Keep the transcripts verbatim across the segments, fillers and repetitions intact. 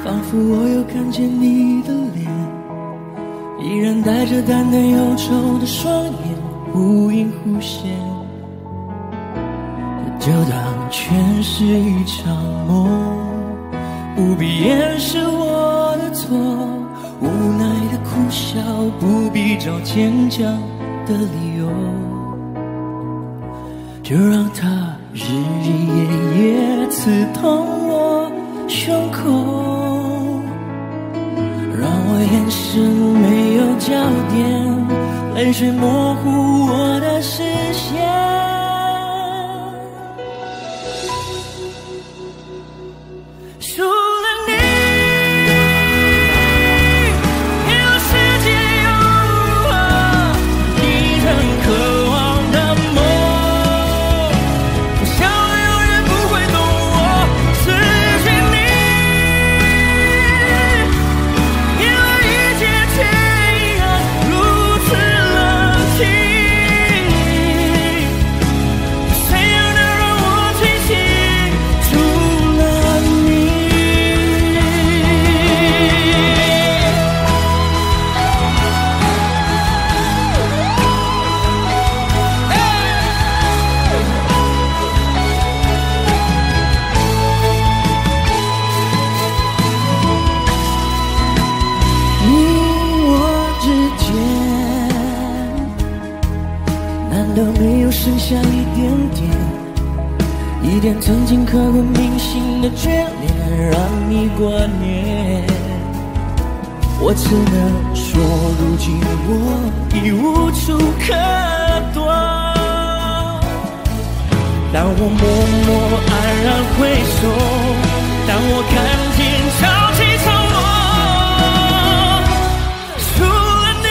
仿佛我又看见你的脸，依然带着淡淡忧愁的双眼，忽隐忽现，就当全是一场梦，不必掩饰我的错，无奈的苦笑，不必找坚强的理由，就让它日日夜夜刺痛我胸口，让我眼神没有焦点，泪水模糊我的视线。除了你，别的世界又如何？你曾渴望的梦，我想我永远不会懂我失去你，因为一切却依然如此冷清。谁又能让我清醒？除了你。你我之间，难道没有剩下一点点，一点曾经刻骨铭心的眷恋，让你挂念？我只能说，如今我已无处可躲。当我默默黯然回首，当我看见潮起潮落。除了你，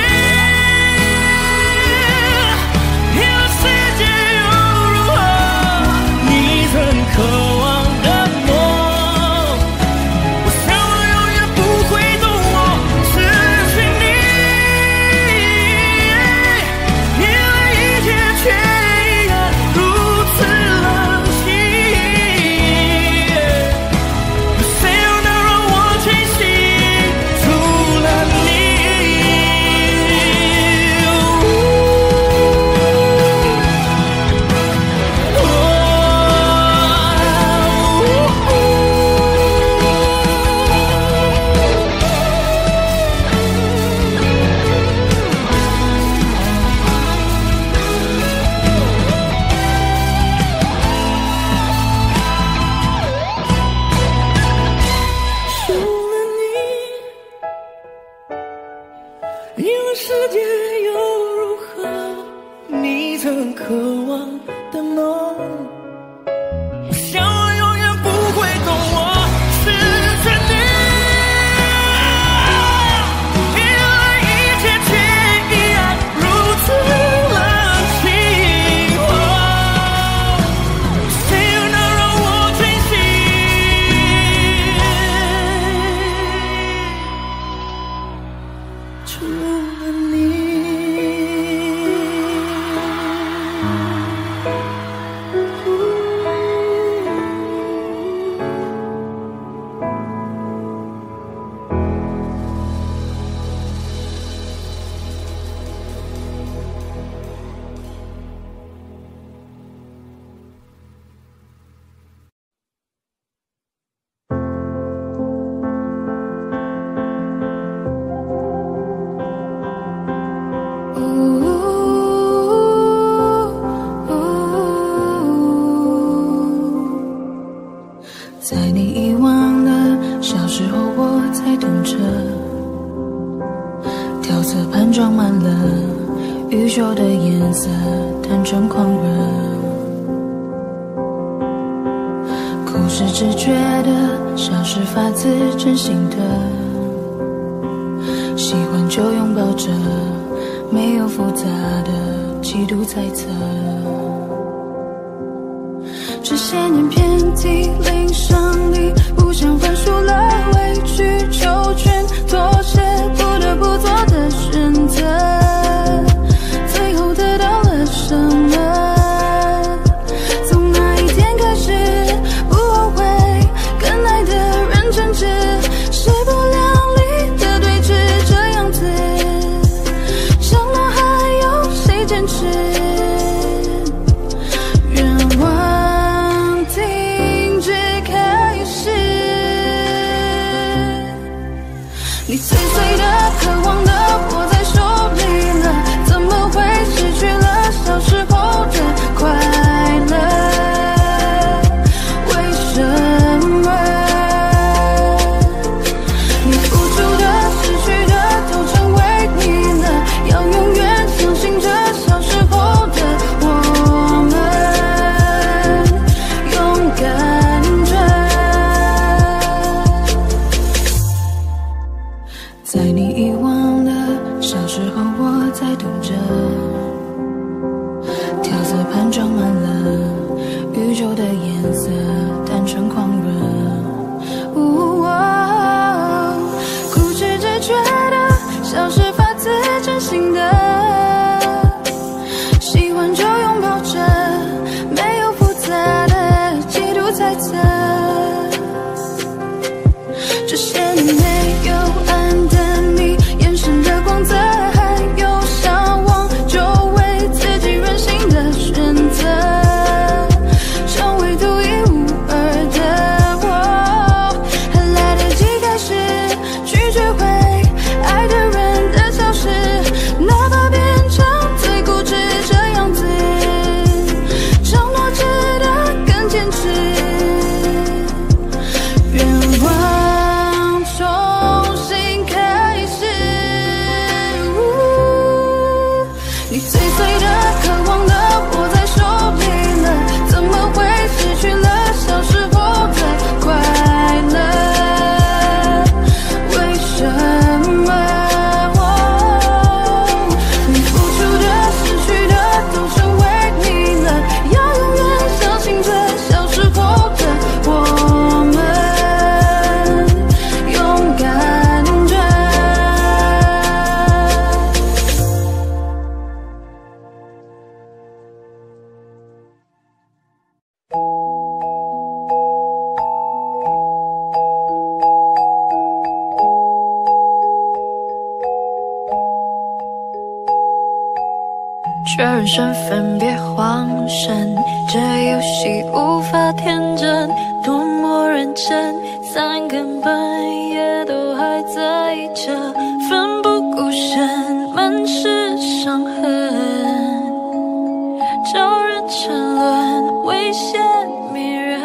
别的世界又如何？你曾渴望的梦，我想我永远不会懂我失去你，因为一切却依然如此冷清。谁又能让我清醒？除了你。除了你，因为世界又如何？你曾渴望的梦，我想我永远不会懂我失去你，因为一切却依然如此冷清。谁又能让我清醒？除了你。 在你遗忘的小时候，我在等着，调色盘装满了宇宙的颜色，单纯狂热。哭是直觉的，笑是发自真心的，喜欢就拥抱着，没有复杂的嫉妒猜测。这些年遍体鳞伤里，不想分输了，委曲求全，妥协，不得不做的选择，最后得到了什么？从那一天开始，不后悔，跟爱的人争执，是你碎碎的、渴望的握在手里了，怎么会失去了小时候的快乐？为什么？你付出的、失去的都成为你了，要永远相信着小时候的我们，勇敢着。在你遗忘的小时候，我在读着，调色盘装满了宇宙的颜色，单纯狂热。哦，固执着觉得小事发自真心的，喜欢就拥抱着，没有复杂的嫉妒猜测。这些年没有暗的你，眼神的光泽，还有向往，就为自己任性的选择，成为独一无二的我。还来得及开始拒绝会爱的人的消失，哪怕变成最固执这样子，承诺值得更坚持。愿望重新开始，你碎碎的、渴望的握在手里了，怎么会失去了小时候的快乐？为什么？哦，你付出的、失去的都成为你了，要永远相信着小时候的我们，勇敢着。确认身份别慌神，这游戏无法天真，多么认真，三更半夜都还在这奋不顾身，满是伤痕，招人沉沦，危险迷人。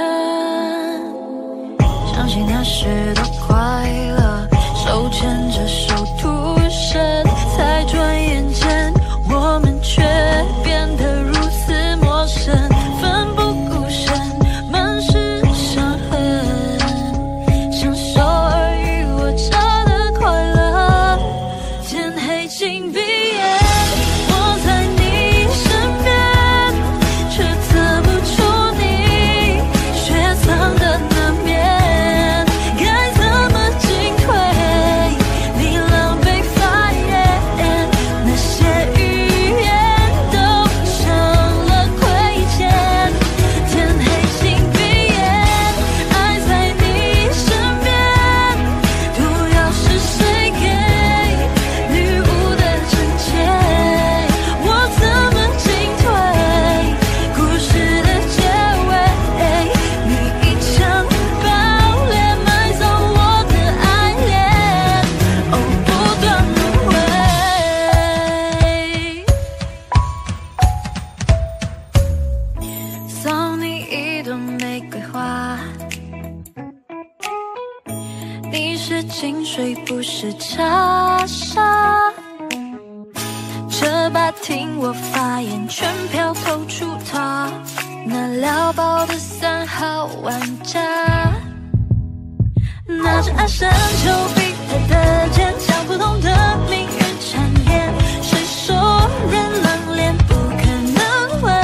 相信那时的快乐，手牵着手徒生，才转眼间我们却变得如此陌生，奋不顾身，满是伤痕，享受尔虞我诈的快乐。天黑请闭眼，我在你身边，却测不出你雪藏的那面，该怎么进退？你狼狈发言，那些语言都成了亏欠。天黑请闭眼，爱在你身边，毒药是谁给？女巫的惩戒，我怎么进退？故事的结尾，你一枪爆裂，埋葬我的爱恋，哦，不断轮回。送你一朵玫瑰花，你是清水不是茶沙，这把听我发言，全票投出他，那撩爆的三号玩家，拿着爱神丘比特的剑，将不同的命运缠绵，谁说人冷脸不可能会？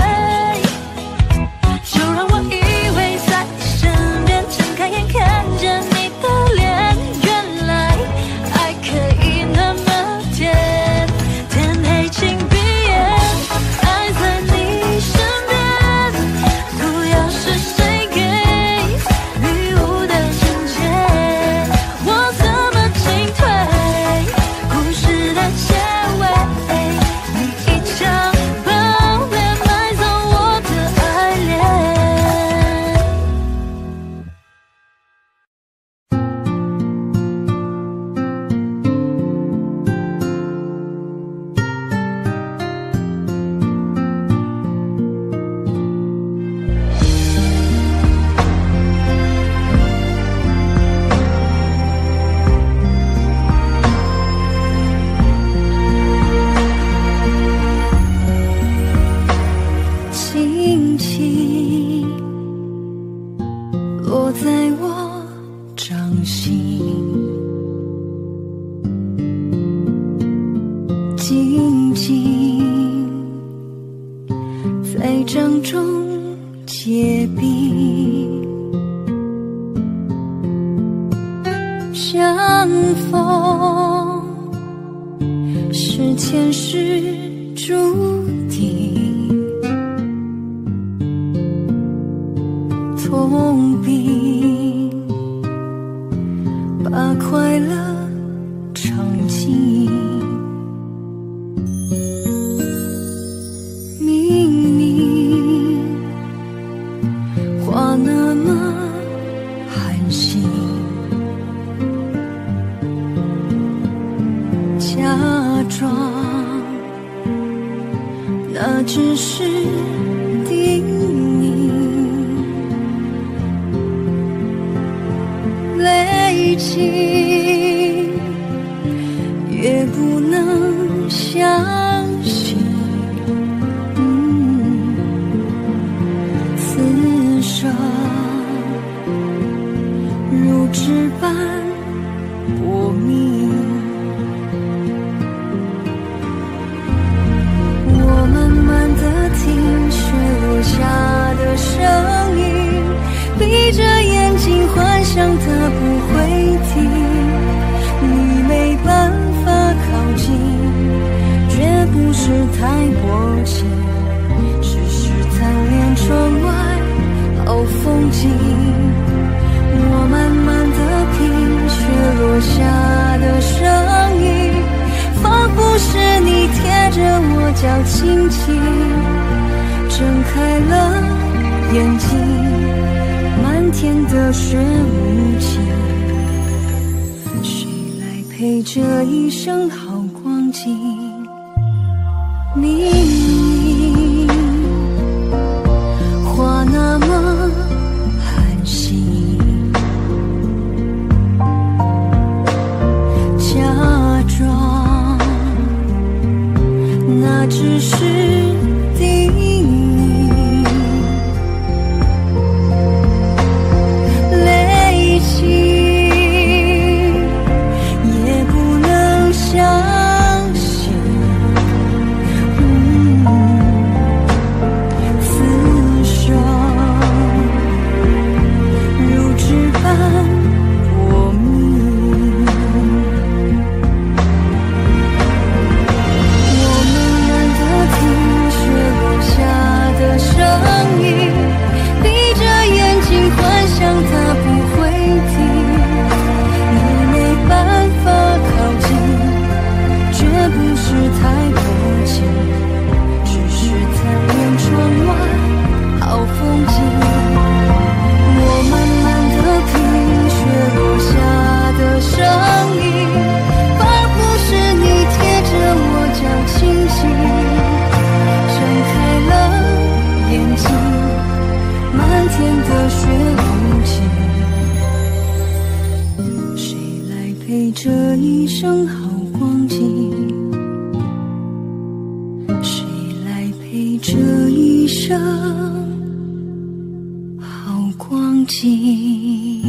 就让我依偎在你身边，睁开眼看见你的脸，原来爱可以那么甜。天黑请闭眼，爱在你身边，毒药是谁给？女巫的惩戒，我怎么进退？故事静静在掌中结冰，相逢是前世注定，痛并把快乐尝尽。明明话那么寒心，假装那只是叮咛，累积越不能相信，嗯，此生如纸般薄命。我慢慢地听雪落下的声音，闭着眼睛幻想它不会停，你没办法靠近，绝不是太薄情，只是贪恋窗外好风景。我慢慢地听雪落下的声音，仿佛是你贴着我脚轻轻睁开了眼睛，漫天的雪无情，谁来陪这一生好光景？明明话那么寒心，假装那只是叮咛，累积也不能相信，嗯，此生如纸般薄命。我慢慢地听雪落下的声音，闭着眼睛幻想它不会停，你没办法靠近，绝不是太薄情，只是贪恋窗外好风景。我慢慢地听雪落下的声音，仿佛是你贴着我脚轻轻睁开了眼睛，漫天的雪无情，谁来陪这一生好光景？谁来陪这一生好光景？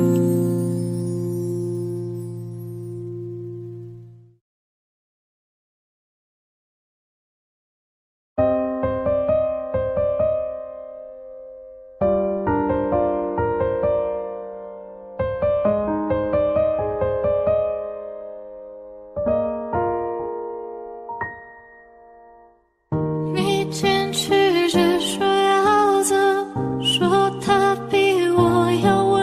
你坚持着说要走，说他比我要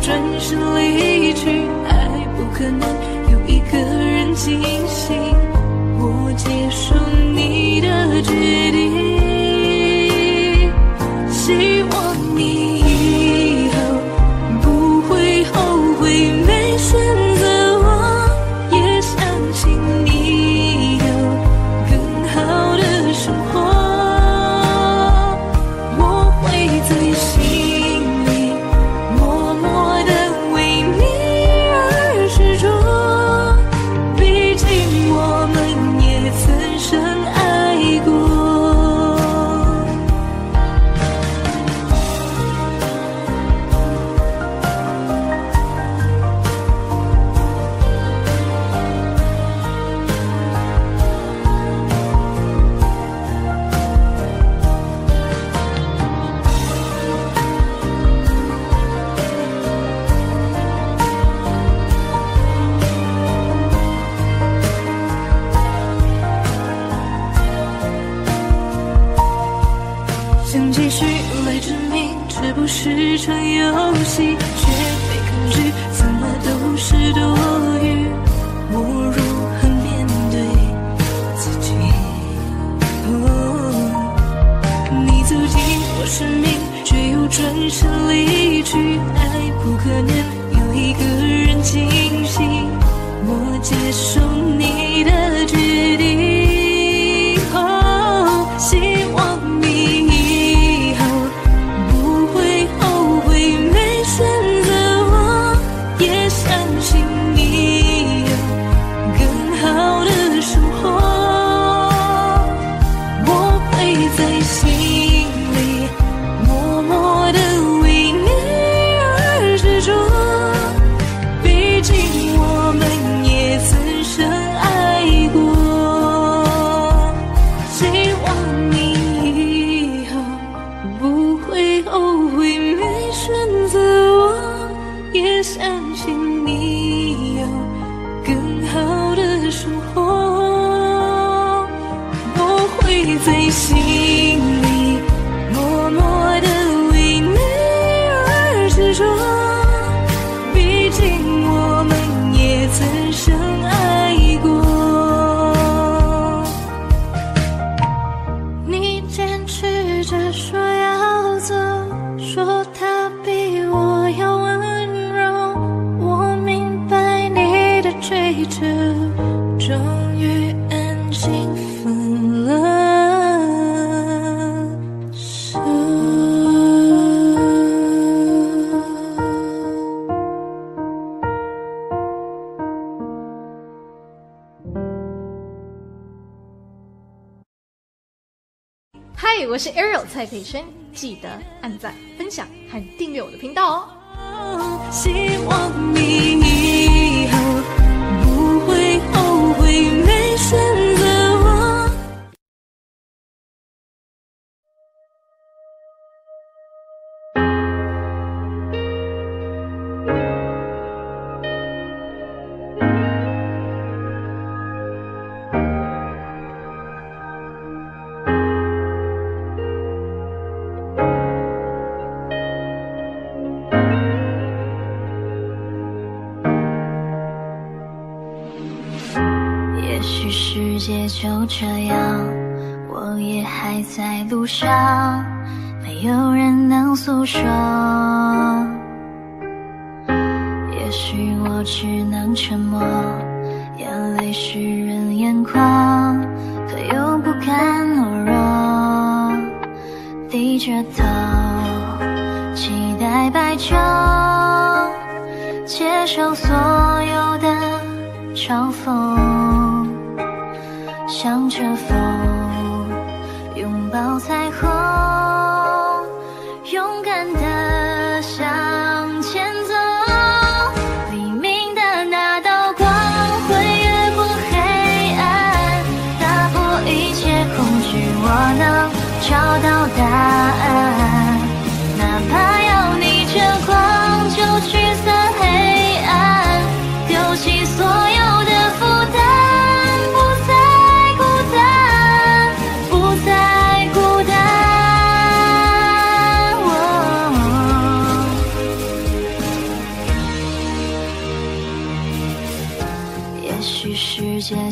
转身离去，爱不可能有一个人惊喜，我接受你的决定，希望你以后不会后悔没选择我，也相信你有更好的生活，我会在心里默默地为你而执着，毕竟我们也曾深爱过。想继续来证明这不是场游戏，却被抗拒，怎么都是多余，我如何面对自己？哦，你走进我生命，却又转身离去，爱不可能有一个人惊喜，我接受你的决定，哦，希望你以后不会后悔没选择我，也相信你有更好的生活，我会在心里默默地为你而执着，毕竟我们也曾深爱过，希望你以后不会后悔没选择我，也相信你有更好的生活，我会在心里默默地为你而执着，毕竟我们也曾深爱过。你坚持着说要走，说他比我要温柔，我明白你的追求，终于安静分了手。 嗨，我是 Ariel 蔡佩萱，记得按赞、分享和订阅我的频道哦。 希望你以后不会后悔没选择我。 也许世界就这样，我也还在路上，没有人能诉说。也许我只能沉默，眼泪湿润眼眶，可又不甘懦弱，低着头期待白昼，接受所有的嘲讽，向着风拥抱彩虹，勇敢地向前走，黎明的那道光会越过黑暗，打破一切恐惧，我能找到答案，哪怕要逆着光就驱散黑暗，丢弃所有的负担，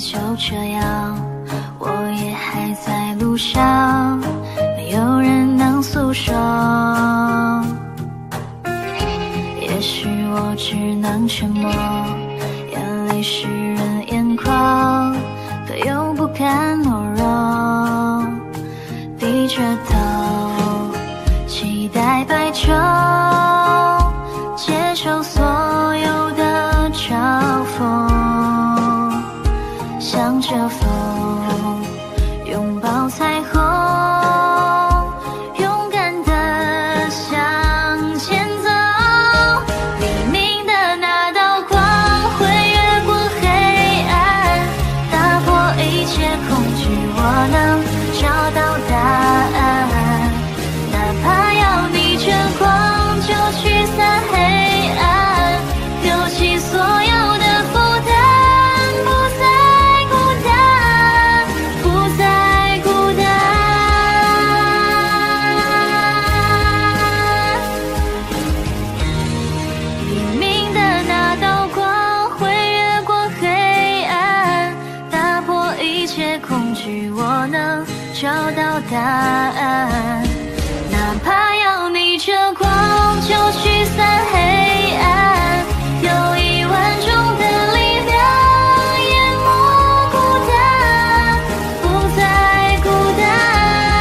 就这样，我也还在路上，没有人能诉说。也许我只能沉默，眼泪湿润眼眶，可又不敢懦弱，低着头期待白昼，接受所有的嘲讽，向着风拥抱彩虹，勇敢地向前走。黎明的那道光会越过黑暗，打破一切恐惧，我能找到答案。哪怕要逆着光就驱散黑暗，丢弃所有的负担，不再孤单，不再孤单。黎明的那道光会越过黑暗，打破一切恐惧，我能找到答案。哪怕要逆着光就驱散黑暗，有一万种的力量淹没孤单，不再孤单。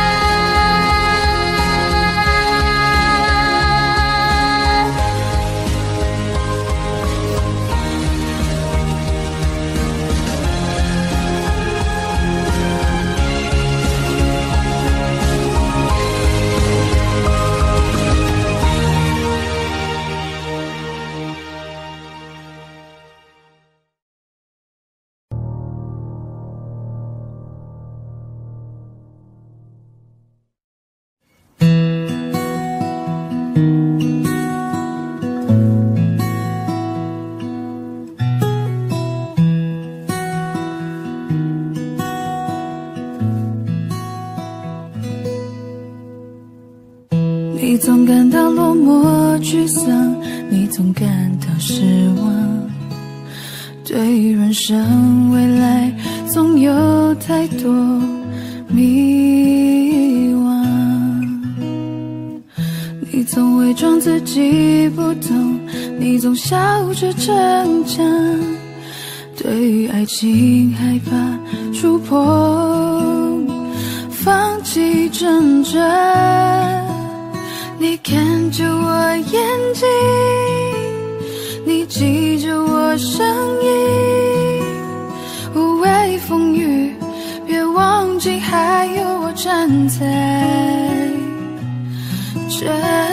你总感到落寞沮丧，你总感到失望，对于人生未来总有太多迷惘。你总伪装自己不懂，你总笑着逞强，对于爱情害怕触碰，放弃挣扎。你看着我眼睛，你记着我声音，无畏风雨，别忘记还有我站在这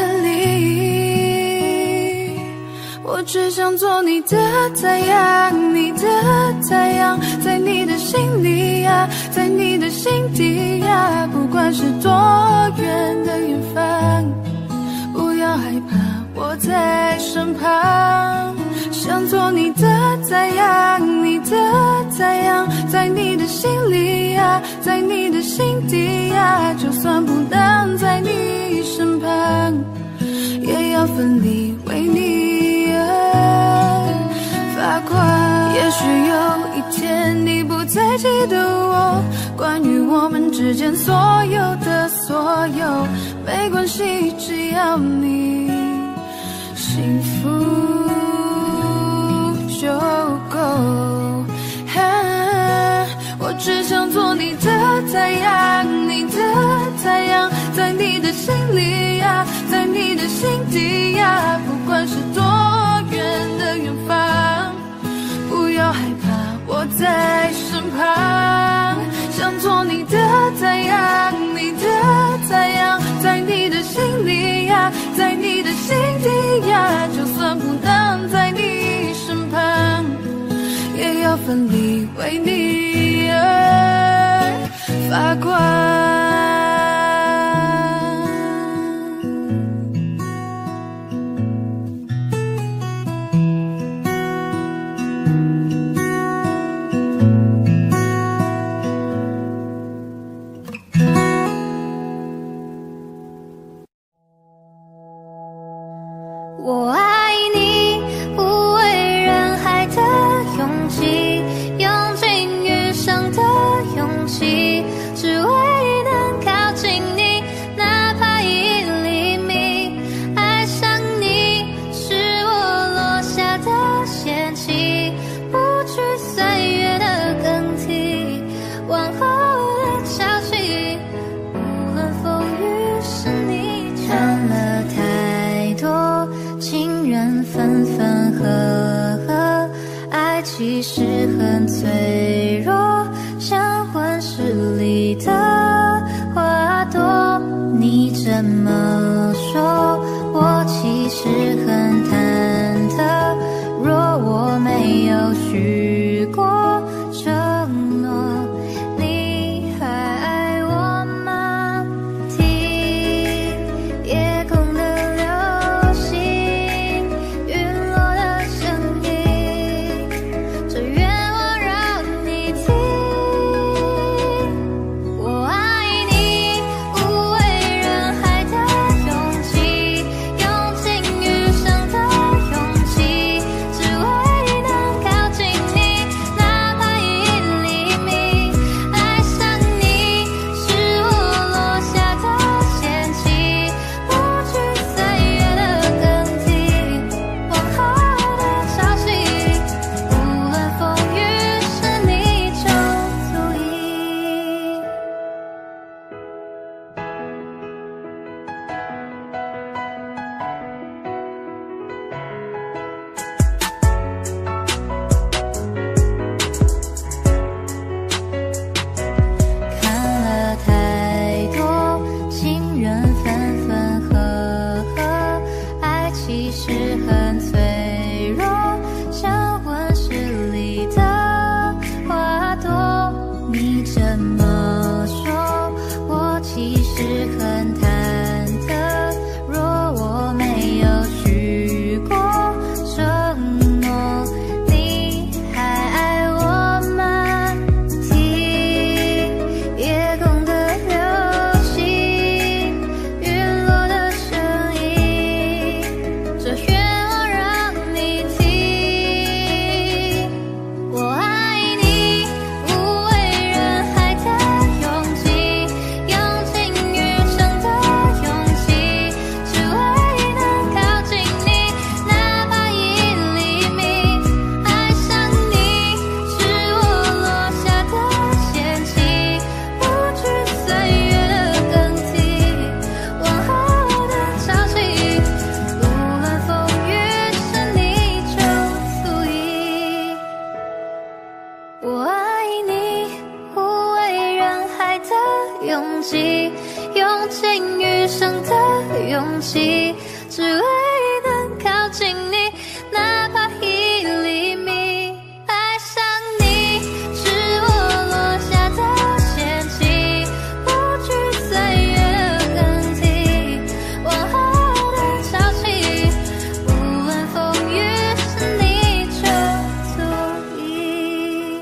里。我只想做你的太阳，你的太阳，在你的心里呀，在你的心底呀，不管是多远的远方，不要害怕，我在身旁。想做你的太阳，你的太阳，在你的心里呀，在你的心底呀，就算不能在你身旁，也要奋力为你而发光。也许有一天你不再记得我，关于我们之间所有的所有，没关系，只要你幸福就够。啊，我只想做你的太阳，你的太阳，在你的心里呀，在你的心底呀，不管是多远的远方，不要害怕，我在身旁。想做你的太阳，你的太阳，在你的心里呀，在你的心底呀，就算不能在你身旁，也要奋力为你而发光。 我爱你，不为人海的拥挤，用尽语其实很脆弱，像温室里的花朵。你这么说，我其实很忐忑。若我没有许过承诺，你还爱我吗？听夜空的流星，陨落的声音，这愿望让你听。我爱你，无畏人海的勇气，用尽余生的勇气，只为能靠近你，哪怕一厘米。爱上你，是我落下的陷阱，不惧岁月的更替，往后的潮汐，无论风雨，是你就足矣。看了太多情人分分合合，爱其实很脆弱，像温室里的花朵。你这么说，我其实很忐忑。若我没有许过承诺，你还爱我吗？听夜空的流星，陨落的声音，这愿望让你听。我爱你，无畏人海的勇气，用尽余生的勇气，只为能靠近你，哪怕一厘米。爱上你，是我落下的陷阱，不惧岁月的更替，往后的潮汐，无论风雨，是你就足矣。我爱你，无畏人海的勇气，用尽余生的勇气，只为能靠近你，哪怕一厘米。爱上你，是我落下的陷阱，不惧岁月的更替，往后的潮汐，无论风雨，是你就足矣。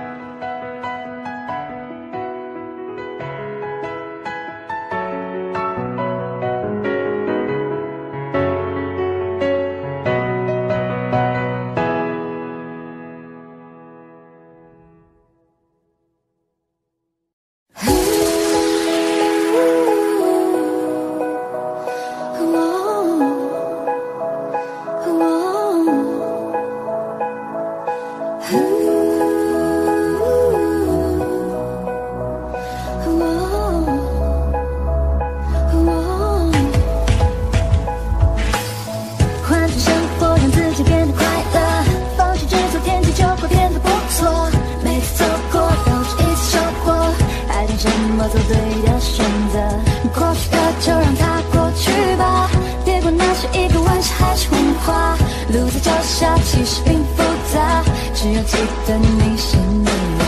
换种生活，让自己变得快乐，放弃执着，天气就会变得不错。每次走过都是一次收获，爱听什么做对的选择。过去的就让它过去吧，别管那是一个玩笑还是谎话。路在脚下，其实并不复杂，只要记得你是你。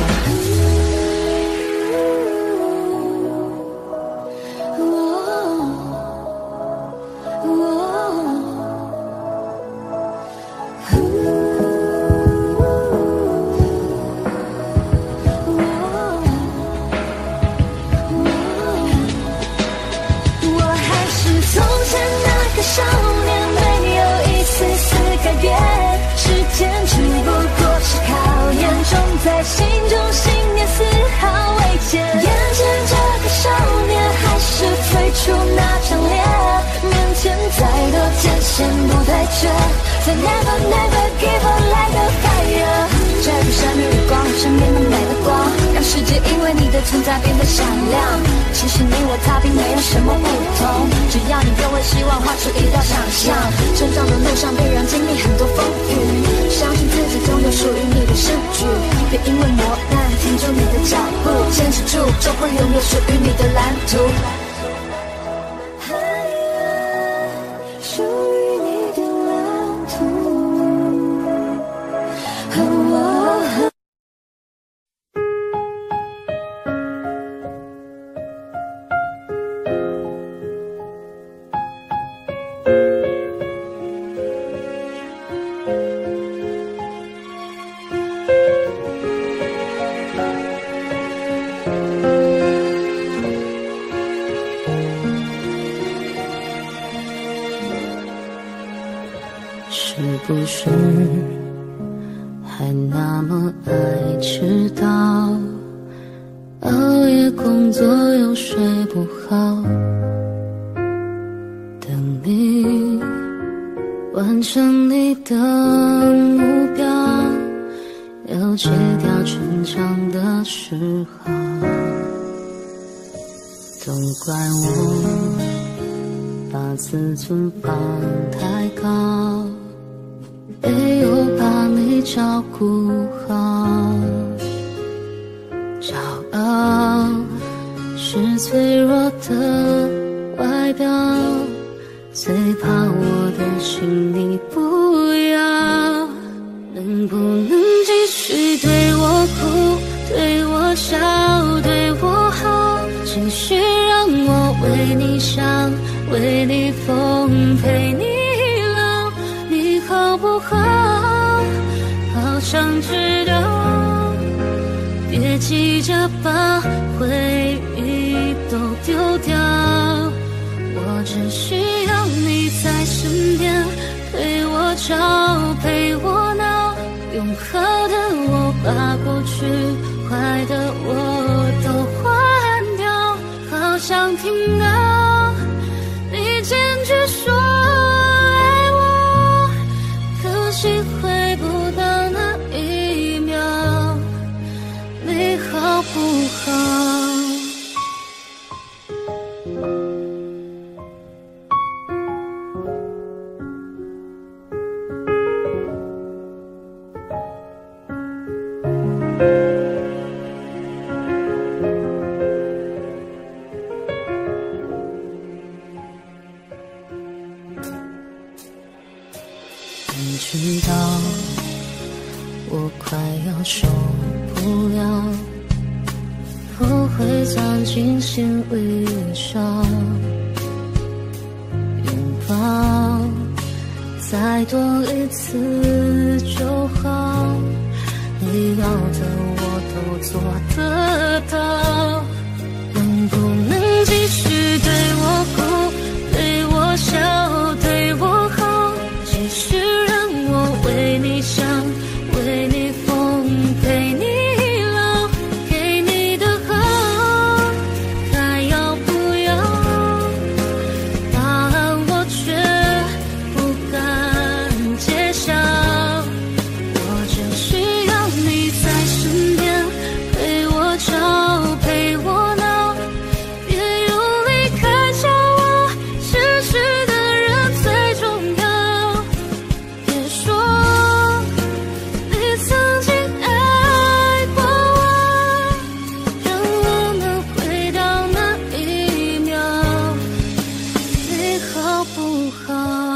我还是从前那个少年，没有一丝丝改变。时间只不过是考验，种在心中信念丝毫未减。眼前这个少年还是最初那张脸，面前再多艰险不退却，在 never never give up like a fire。这个生日日光，身边的每个光，让世界因为你的存在变得闪亮。其实你我他并没有什么不同，只要你愿为希望画出一道想象。成长的路上必然经历很多风雨，相信自己总有属于你的生会拥有属于你的蓝图。属于你的蓝图。 是不是还那么爱迟到？熬夜工作又睡不好，等你完成你的目标，又戒掉逞强的嗜好。都怪我把自尊放太高，没有把你照顾好。骄傲是脆弱的外表，最怕我的心你不要。能不能继续对我哭，对我笑，对我好，继续让我为你想，为你疯，陪你老，你好不好？好想知道，别急着把回忆都丢掉。我只需要你在身边，陪我吵，陪我闹，用好的我把过去坏的我都换掉。好想听到你坚决说爱我，可惜回不到那一秒，你好不好？你知道我快要受不了，我会钻进心里烧，拥抱再多一次就好，你要的我都做得到。能不能继续对我哭，对我笑，对我好，继续让我为你想，为你疯，陪你老，给你的好，还要不要？答案我却不敢揭晓。我只需要你在身边，陪我吵，陪我闹，别用离开叫我失去的人最重要。别说你曾经爱过我，让我能回到那一秒，你好不好？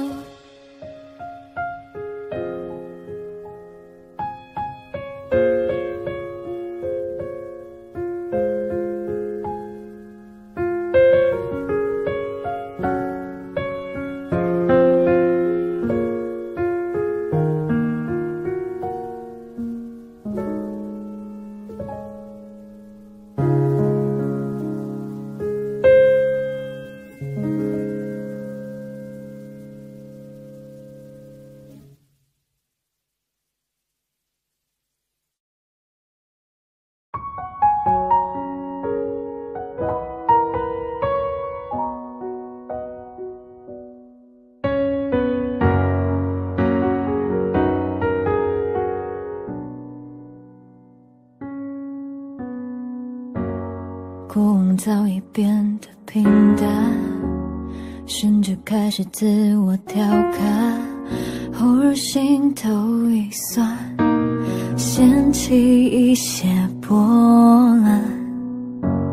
过往早已变得平淡，甚至开始自我调侃，偶尔心头一酸，掀起一些波澜。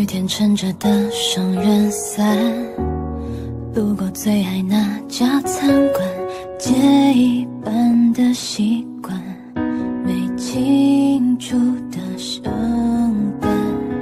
天撑着的双人伞，路过最爱那家餐馆，借一半的习惯，没庆祝的圣诞，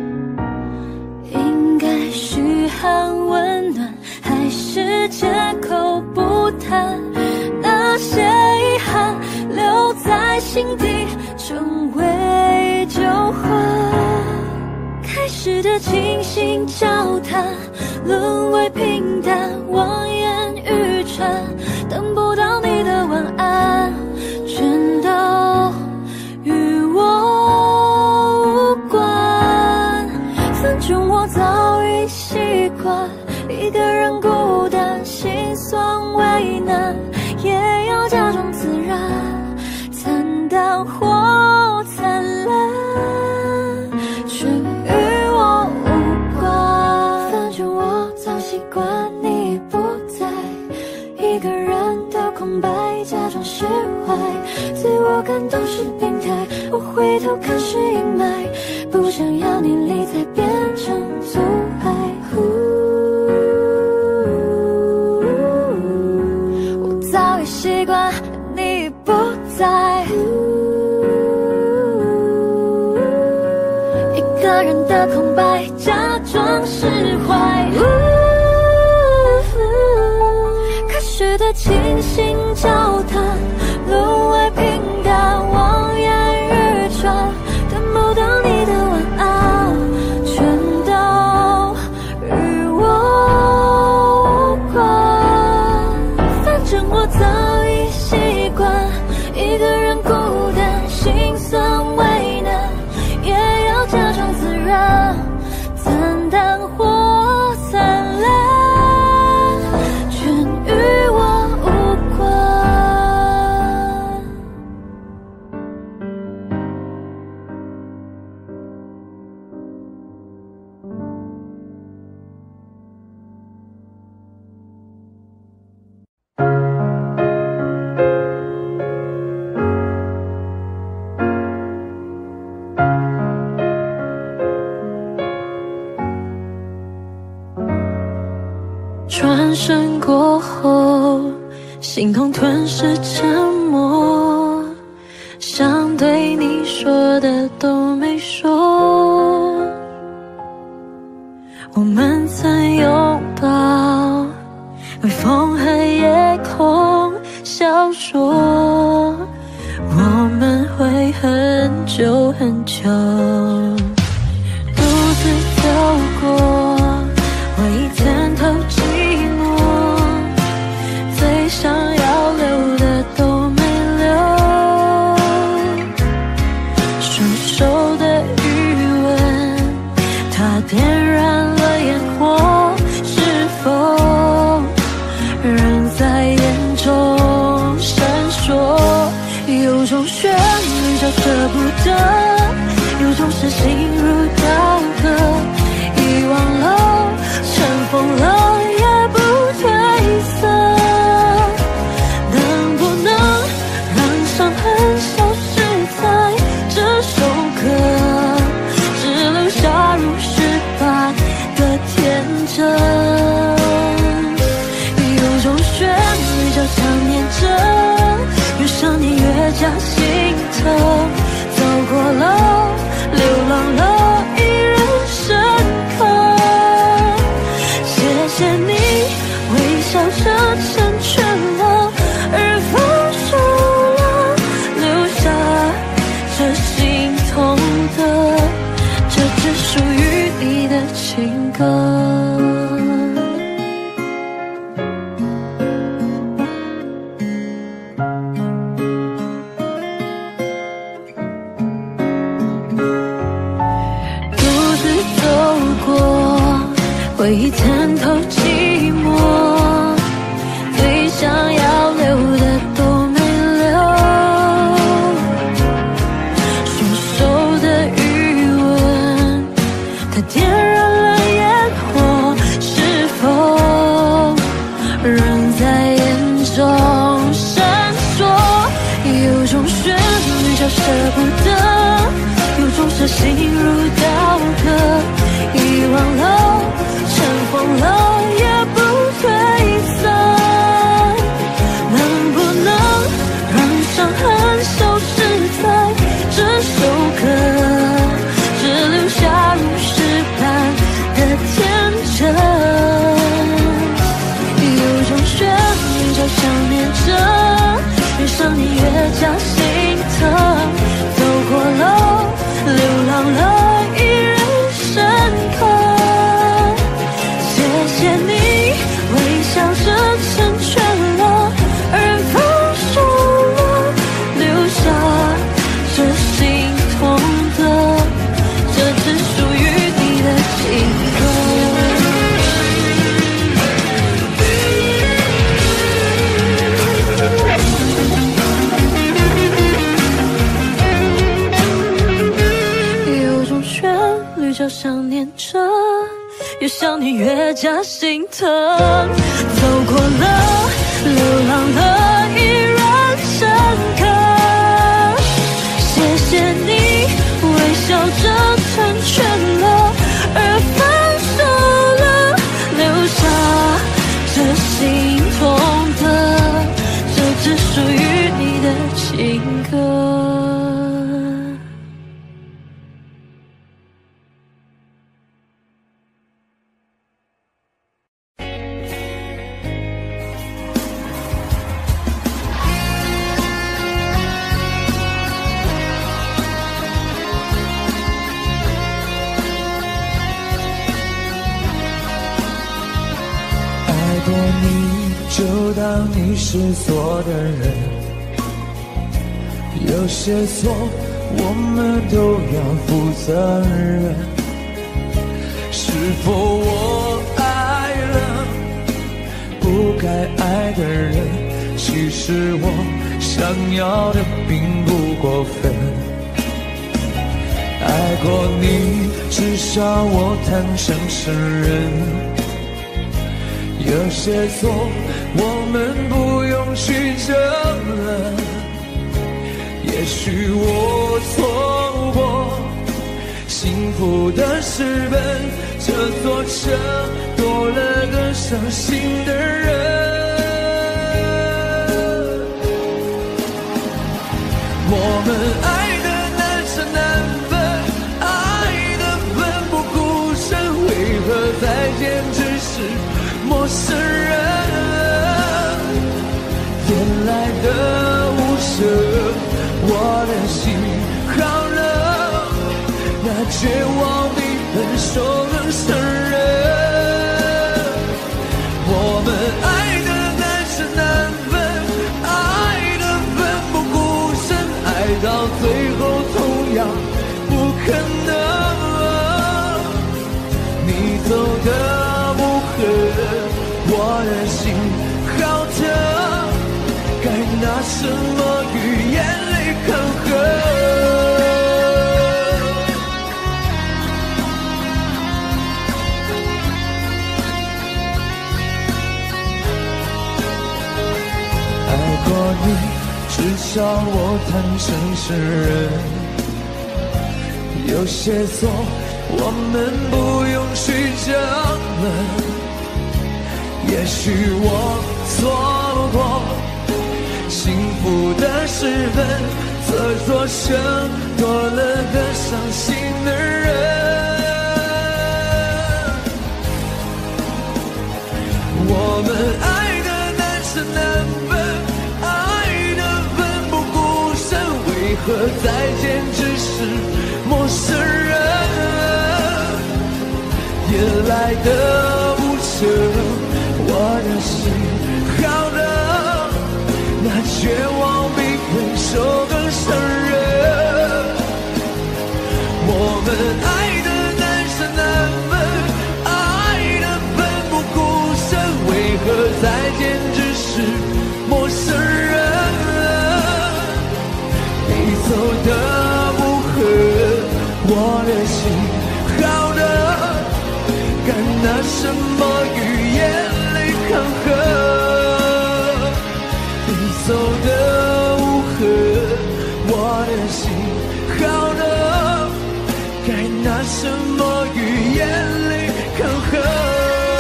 应该嘘寒问暖，还是借口不谈那些遗憾，留在心底成为旧患。开始的倾心交谈，沦为平淡，望眼欲穿，等不到你的晚安，全都与我无关。反正我早已习惯一个人孤单，心酸为难，也要假装自然，惨淡或灿烂，却与我无关。反正我早习惯你不在，一个人的空白，假装释怀，自我感动是病态，我回头看是阴霾，不想要你离开变成阻碍。我早已习惯你不在，一个人的空白，假装释怀。开始的倾心交谈，沦为平淡，望眼欲穿，等不到你的晚安，全都与我无关。反正我早已习惯一个人孤单，心酸为难，也要假装自然，惨淡或灿烂，全与我无关。转身过后，心痛吞噬沉默，想对你说的都没说。我们曾拥抱，微风和夜空小说，我们会很久很久，独自走过回忆探头寂寞，最想要留的都没留，双手的余温，它点燃了烟火，是否仍在眼中闪烁？有种旋律叫舍不得，有种是心如刀割，遗忘了，尘封了，也不褪色。能不能让伤痕消失在这首歌，只留下如诗般的天真？有种旋律叫想念着，越想念越加心疼。走过了，流浪了，依然深刻。谢谢你微笑着成全了，而放手了，留下这心痛的，这只属于你的情歌。回忆探头寂寞，最想要留的都没留，双手的余温，它点燃了烟火，是否仍在眼中闪烁？有种旋律叫舍不得，有种是心如刀割，遗忘想你越加心疼。走过了，流浪了，依然深刻。谢谢你微笑着成全了，而分手了，留下这心痛的，这只属于你的情歌。 爱过你，就当你是错的人。有些错，我们都要负责任。是否我爱了不该爱的人？其实我想要的并不过分。爱过你，至少我坦诚承认。有些错，我们不用去争论。也许我错过幸福的时分，这座城多了个伤心的人。我们爱的难舍难分，爱的奋不顾身，为何再见只是陌生人？原来的无声，我的心好冷，那绝望比分手更伤人。我们爱的难舍难分，爱的奋不顾身，爱到最后同样不可能。你走的无痕，我的心好疼，该拿什么与眼泪抗衡？爱过你，至少我坦诚承认。有些错，我们不用去争论。也许我错过幸福的时分，这座城多了个伤心的人。我们爱的难舍难分，爱的奋不顾身，为何再见只是陌生人？夜来的无声，我的心好冷，那绝望比分手更伤人。我们爱的难舍难分，爱的奋不顾身，为何再见只是陌生人？你走的无痕，我的心好冷，该拿什么语言抗衡？你走的无痕，我的心好冷，该拿什么与眼泪抗衡？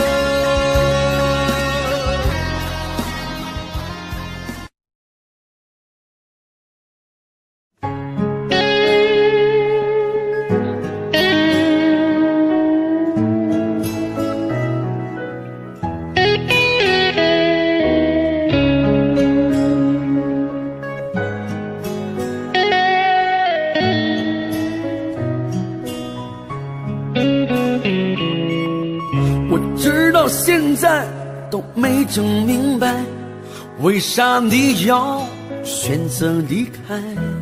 现在都没整明白，为啥你要选择离开？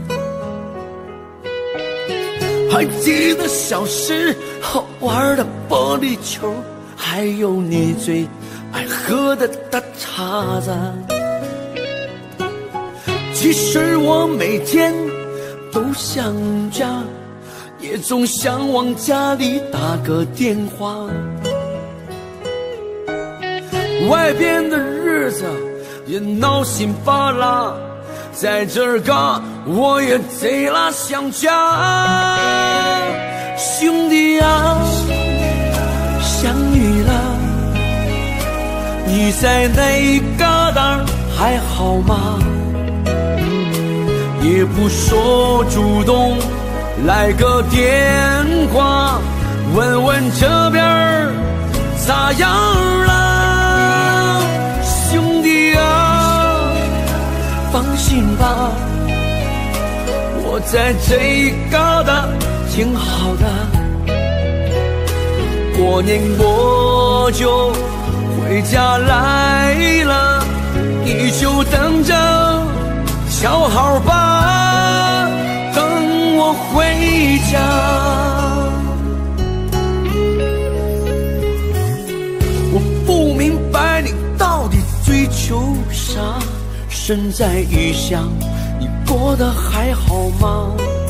还记得小时候玩的玻璃球，还有你最爱喝的大碴子。其实我每天都想家，也总想往家里打个电话。 外边的日子也闹心巴拉，在这儿嘎我也贼拉想家。兄弟啊，相遇了，你在那一旮瘩还好吗？也不说主动来个电话，问问这边咋样了？兄弟啊，放心吧，我在这一旮瘩挺好的。过年我就回家来了，你就等着瞧好吧，等我回家。我不明白你到底追求啥，身在异乡，你过得还好吗？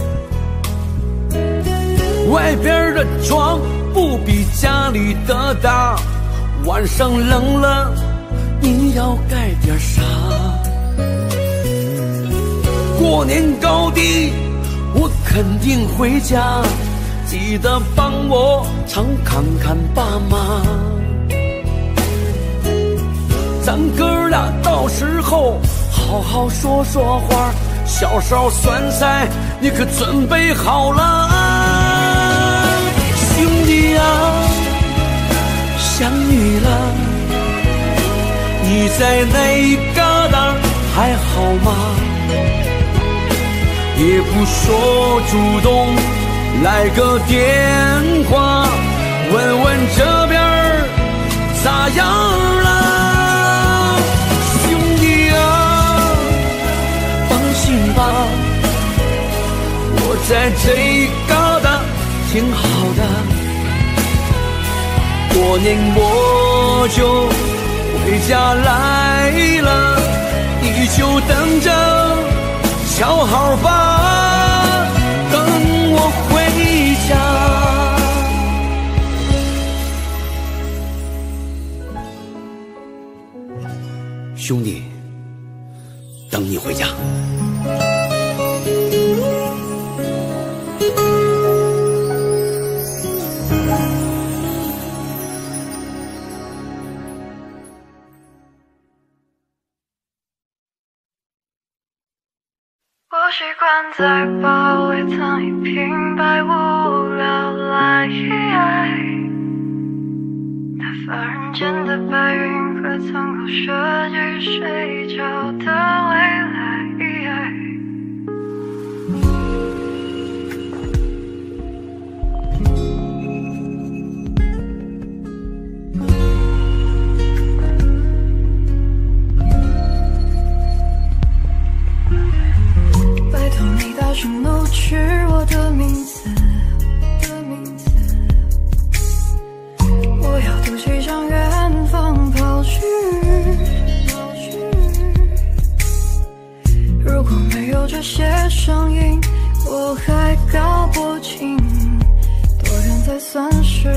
外边的床不比家里的大，晚上冷了你要盖点啥？过年高低我肯定回家，记得帮我常看看爸妈。咱哥俩到时候好好说说话，小烧酸菜你可准备好了啊？兄弟啊，相遇了，你在那一旮瘩还好吗？也不说主动来个电话，问问这边咋样了？兄弟啊，放心吧，我在这一旮瘩挺好的。过年我就回家来了，你就等着瞧好吧，等我回家。兄弟，等你回家。 我习惯在包里藏一瓶百无聊赖，打发人间的白云和苍口设计睡觉的未来。去录取我的名字，我要赌气向远方跑去。如果没有这些声音，我还搞不清多远才算是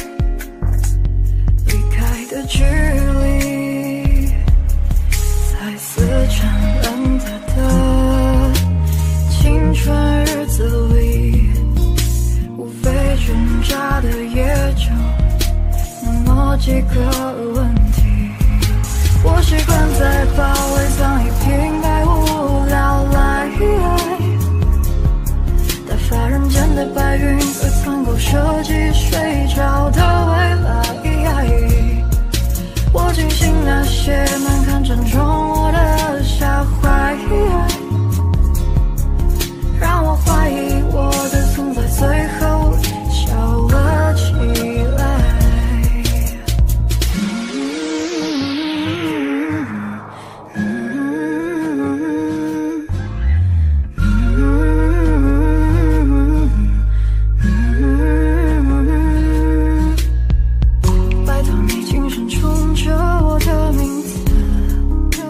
离开的距离。在四川蓝色的青春日子里，无非挣扎的也就那么几个问题。我习惯在包里藏一瓶百无聊赖，打发人间的白云和苍狗设计睡着的未来。我庆幸那些难堪正中我的下怀，让我怀疑我的存在最后笑了起来。拜托你轻声冲着我的名字，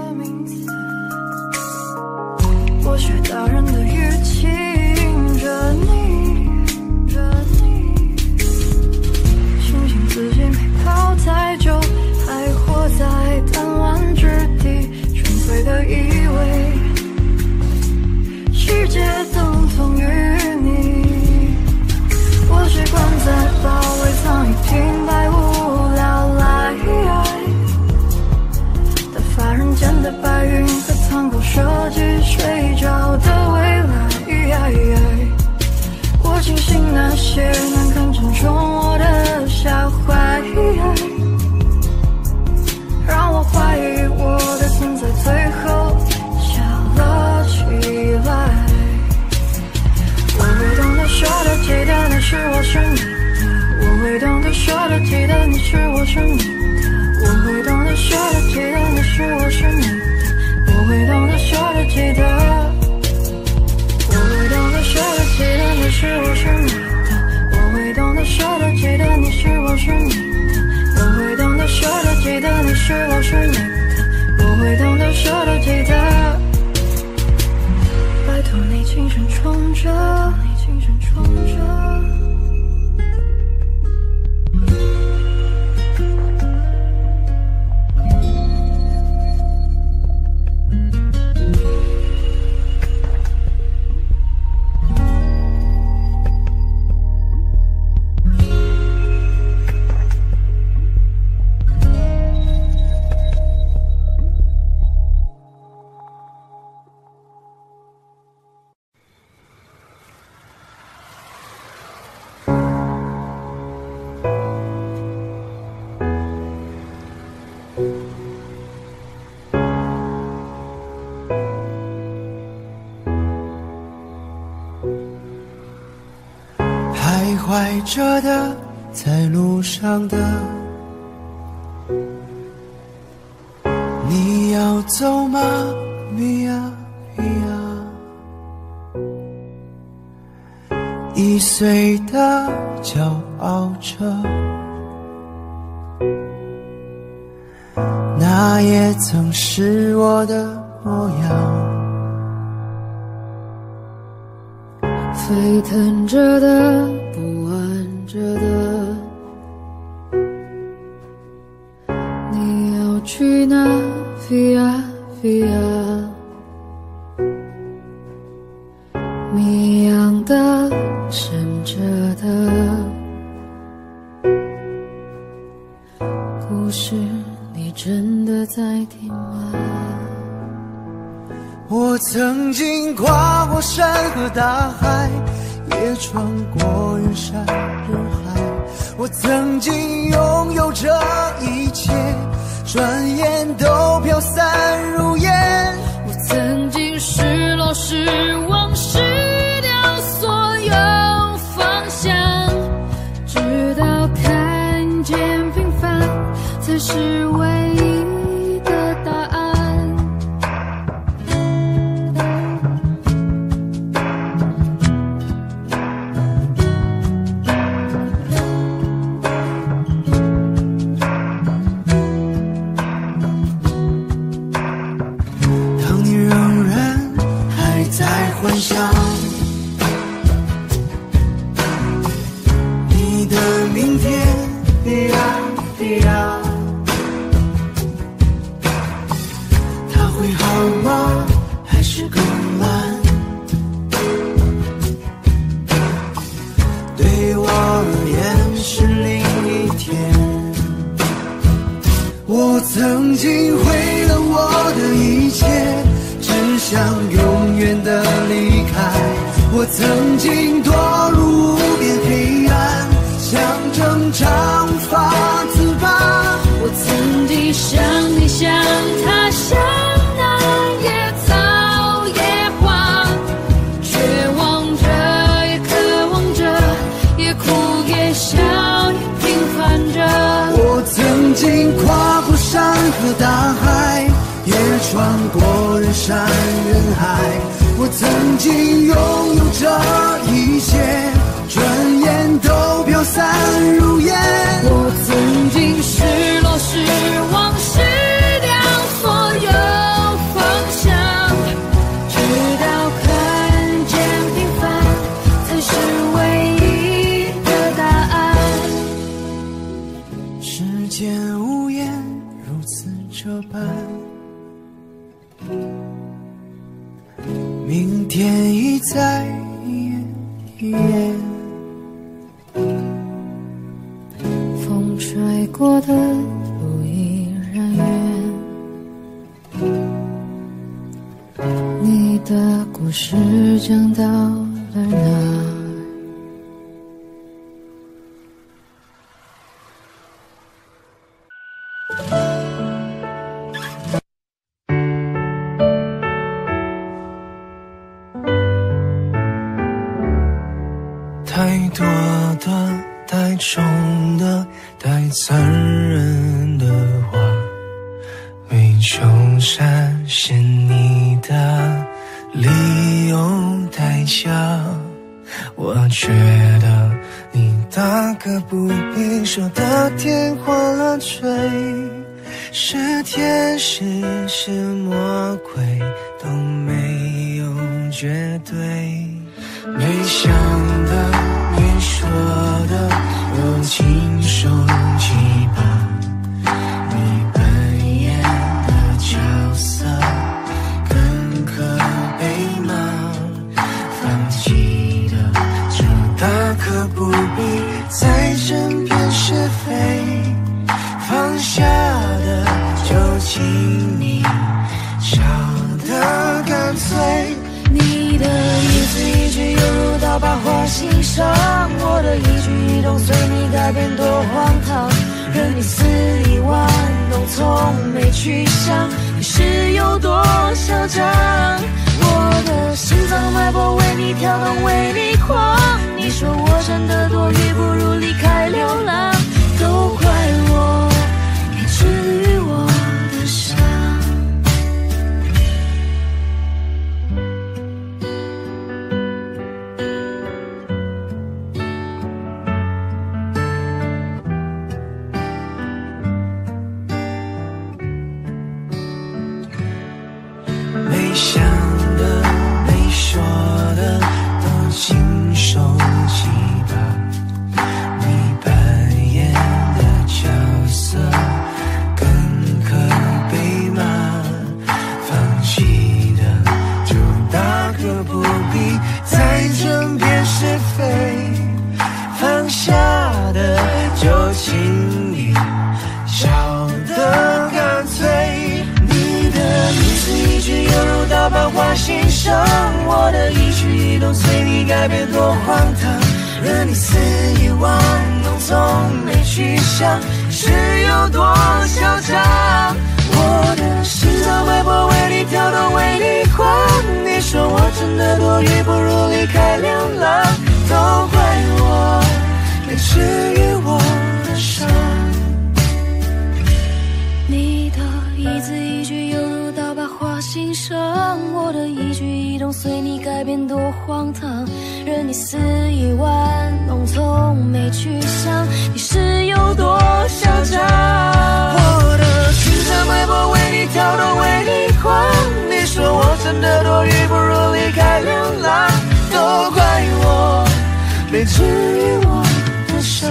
是我是你的，我会懂得舍得记得。拜托你轻声冲着，你轻声冲着。 怀着的，在路上的，你要走吗？比呀比呀，易碎的骄傲着，那也曾是我的模样。 沸腾着的，不安着的，你要去哪？飞呀飞呀，谜样的，沉着的，故事你真的在听吗？ 我曾经跨过山和大海，也穿过人山人海。我曾经拥有这一切，转眼都飘散如烟。 我曾经失落失望失掉所有方向，直到看见平凡才是唯一的答案。 你的明天，飞呀飞呀，它会好吗？还是更烂？对我而言是另一天。我曾经毁了我的一切，只想永远的离开。我曾经堕入无边黑暗，想挣长发自拔。 我曾经像你像他像那野草野花，绝望着也渴望着，也哭也笑也平凡着。 我曾经跨过山和大海，也穿过人山人海。我曾经拥有这一切，转眼都飘散如烟。 我曾经失落失望失掉所有方向，直到看见平凡才是唯一的答案。 世间无言如此这般，明天已在一眼一眼。 风吹过的路依然远，你的故事讲到了哪？ 太多的太重的太残忍的话，为求实现你的理由太假。我觉得你大可不必说的天花乱坠， 是天使是魔鬼都没有绝对，没想的没说的都亲手记吧，你扮演的角色更可悲吗？放弃的就大可不必再争辩是非，放下的就请你笑得干脆。 你的一字一句犹如刀疤划心上，我的一举一动随你改变多荒唐，任你肆意玩弄，从没去想你是有多嚣张。我的心脏脉搏为你跳动，为你狂。你说我真的多余，不如离开流浪。都怪我没治愈我的伤。 没想的没说的都亲手记吧，你扮演的角色更可悲吗？放弃的就大可不必再争辩是非，放下的就请你笑得干脆。你的一字一句犹如刀疤划心上，我的一举一动随你改变多荒唐，任你肆意玩弄，从没去想是有多嚣张。我的心脏脉搏为你跳动，为你狂。你说我真的多余，不如离开流浪。都怪我没治愈我的伤。 你的一字一句犹如刀疤划心上，我的一举一动随你改变多荒唐，任你肆意玩弄，从没去想你是有多嚣张。我的心脏脉搏为你跳动，为你狂。你说我真的多余，不如离开流浪。都怪我没治愈我的伤。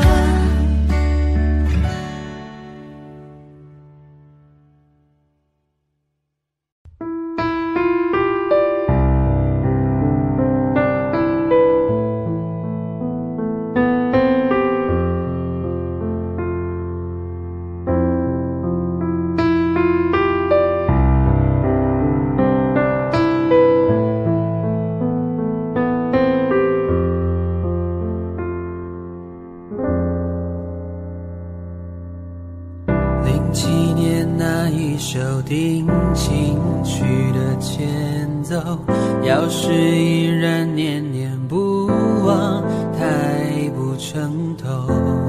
定情曲的前奏，要是依然念念不忘，太不称头。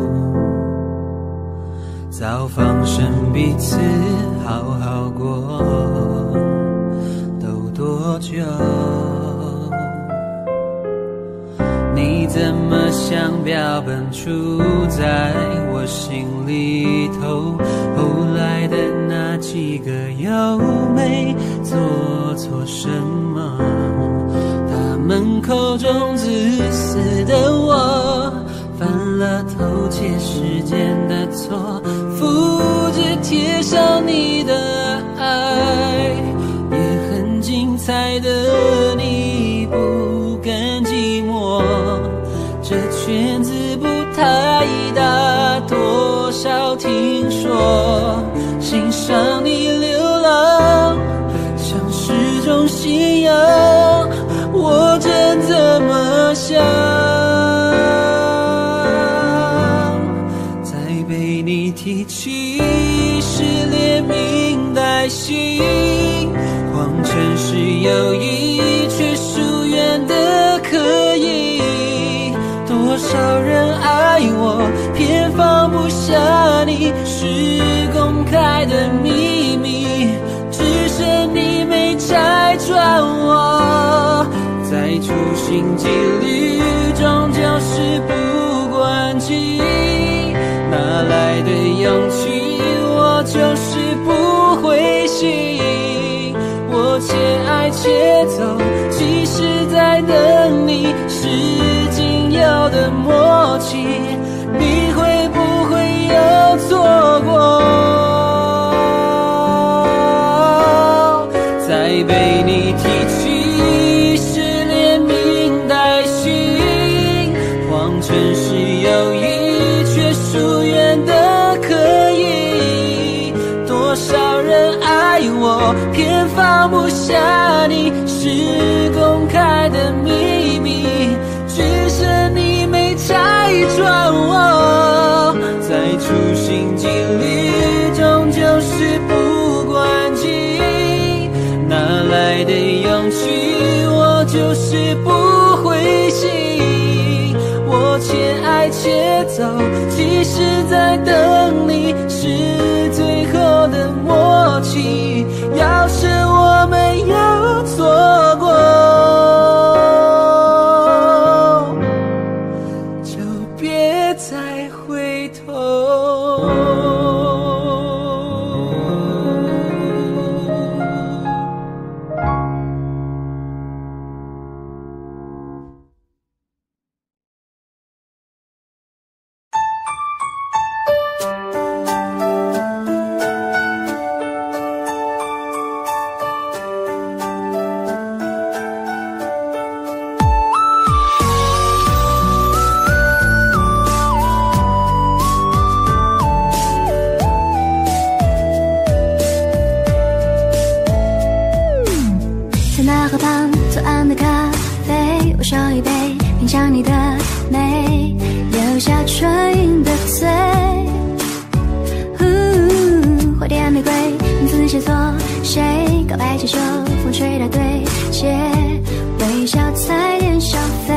早放生彼此，好好过，都多久？你怎么想标本出在我心里头？后来的那几个又没做错什么？他们口中自私的我，犯了偷窃时间的错，复制贴上你的爱，也很精彩的你不甘寂寞。这圈子不太大，多少听说欣赏你流浪像是种信仰，我真这么想。再被你提起是连名带姓，谎称是友谊，却疏远的可以。多少人爱我，偏放不下你，是公开的秘密，只剩你没拆穿我。在处心积虑，终究是不关己，哪来的勇气？我就是不再被你提起，是连名带姓。谎称是友谊，却疏远的可以。多少人爱我，偏放不下你，是公开的秘密，只剩你没拆穿我。在处心积虑，终究是不关己。哪来的勇气，我就是不灰心。我且爱且走，即使在等你，是最后的默契。要是我们有错过，就别再回头。 河旁左岸的咖啡，我手一杯，品尝你的美，留下唇印的嘴。花店玫瑰，名字写错谁？告白气球，风吹到对街，微笑踩点消费。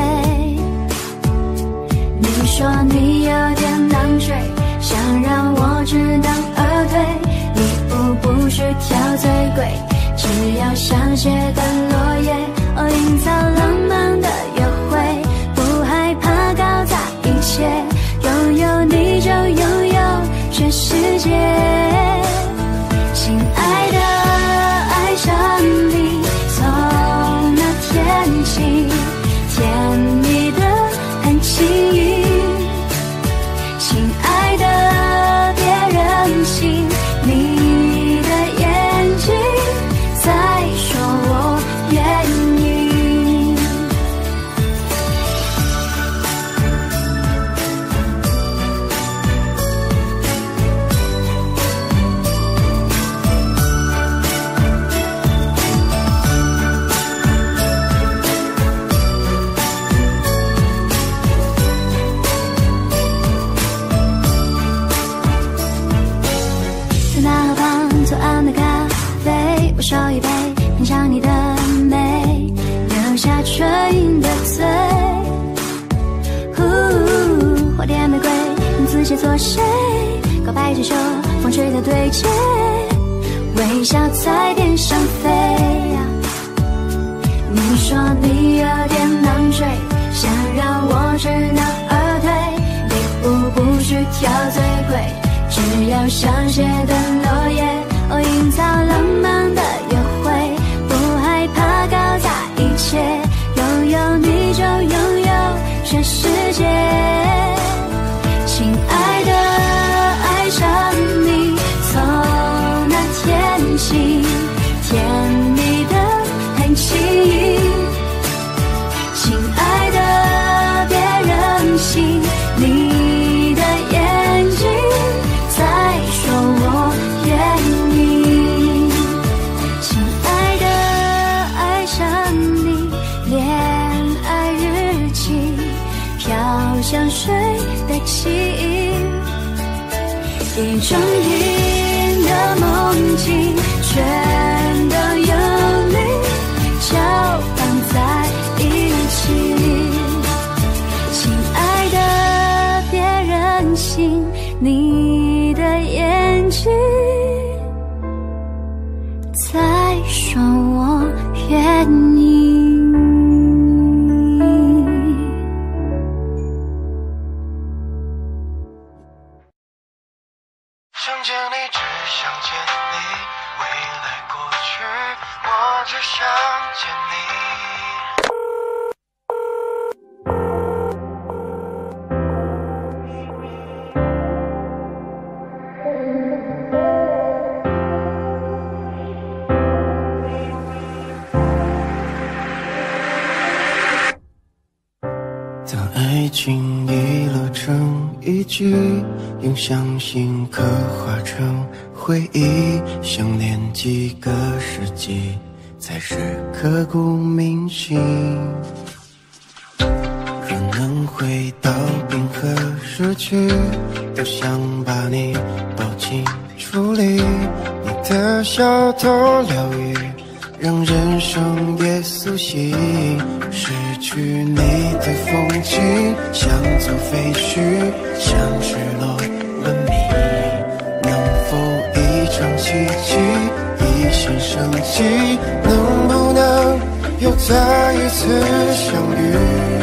你说你有点难追，想让我知难而退，礼物不需挑最贵。只要香榭的落叶，哦，营造浪漫的约会，不害怕搞砸一切，拥有你就拥有全世界。亲爱的，爱上你，从那天起，甜蜜的很轻易。亲爱的，别任性，你的眼睛再说我愿意。在那河旁左岸的咖啡，我手一杯，品尝你的美，留下唇印的嘴。花店玫瑰，名字写错谁？告白气球，风吹的对街，微笑踩点上飞。你说你有点难追，想让我知难而退，礼物不需挑最贵，只要香榭的落叶，哦，营造浪漫的约会，不害怕搞砸一切，拥有你就拥有全世界。亲爱的，爱上你，从那天起，甜蜜的很轻易。亲爱的，别任性，你的眼睛再说我愿意。亲爱的，爱上你，恋爱日记，飘香水的记忆，一整天的梦境，全都有你交放在一起。亲爱的，别任性，你的眼睛再说我愿意。 想见你，只想见你，未来过去，我只想见你。 轻易落成一句，用相信刻画成回忆，想念几个世纪才是刻骨铭心。若能回到冰河时区，都想把你抱紧处理，你的小偷疗愈让人生也苏醒，失去你的风景像座废墟，像失落文明，能否一场奇迹，一线生机，能不能又再一次相遇？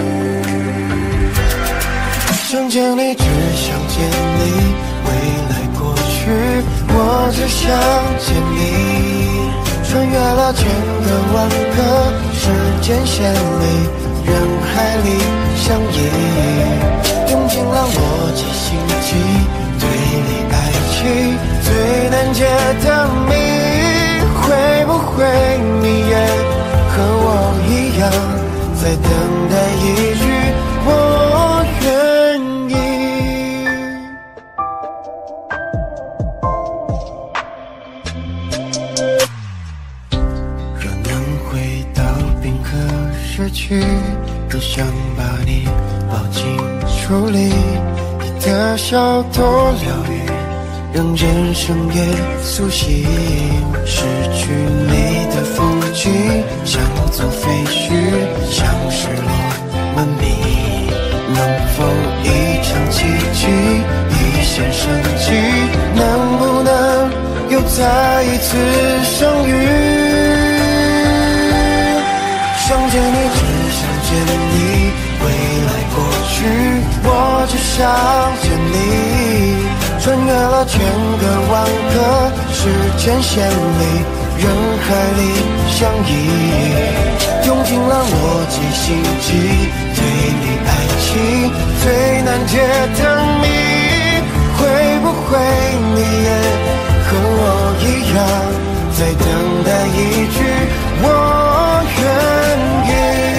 想见你，只想见你，未来过去，我只想见你，穿越了千个万个时间线里，人海里相依，用尽了逻辑心机，对你爱情最难解的谜，会不会你也和我一样，在等待一句我愿意？若能回到冰河时区，都想把你抱紧处理，你的小偷疗愈让人生也苏醒，失去你的风景像座废墟，像失落文明，能否一场奇迹，一线生机，能不能又再一次相遇？想见你，只想见你，未来过去，我只想见你，穿越了千个万个时间线里，人海里相依，用尽了逻辑心机，对你爱情最难解的谜，会不会你也和我一样，在等待一句我愿意？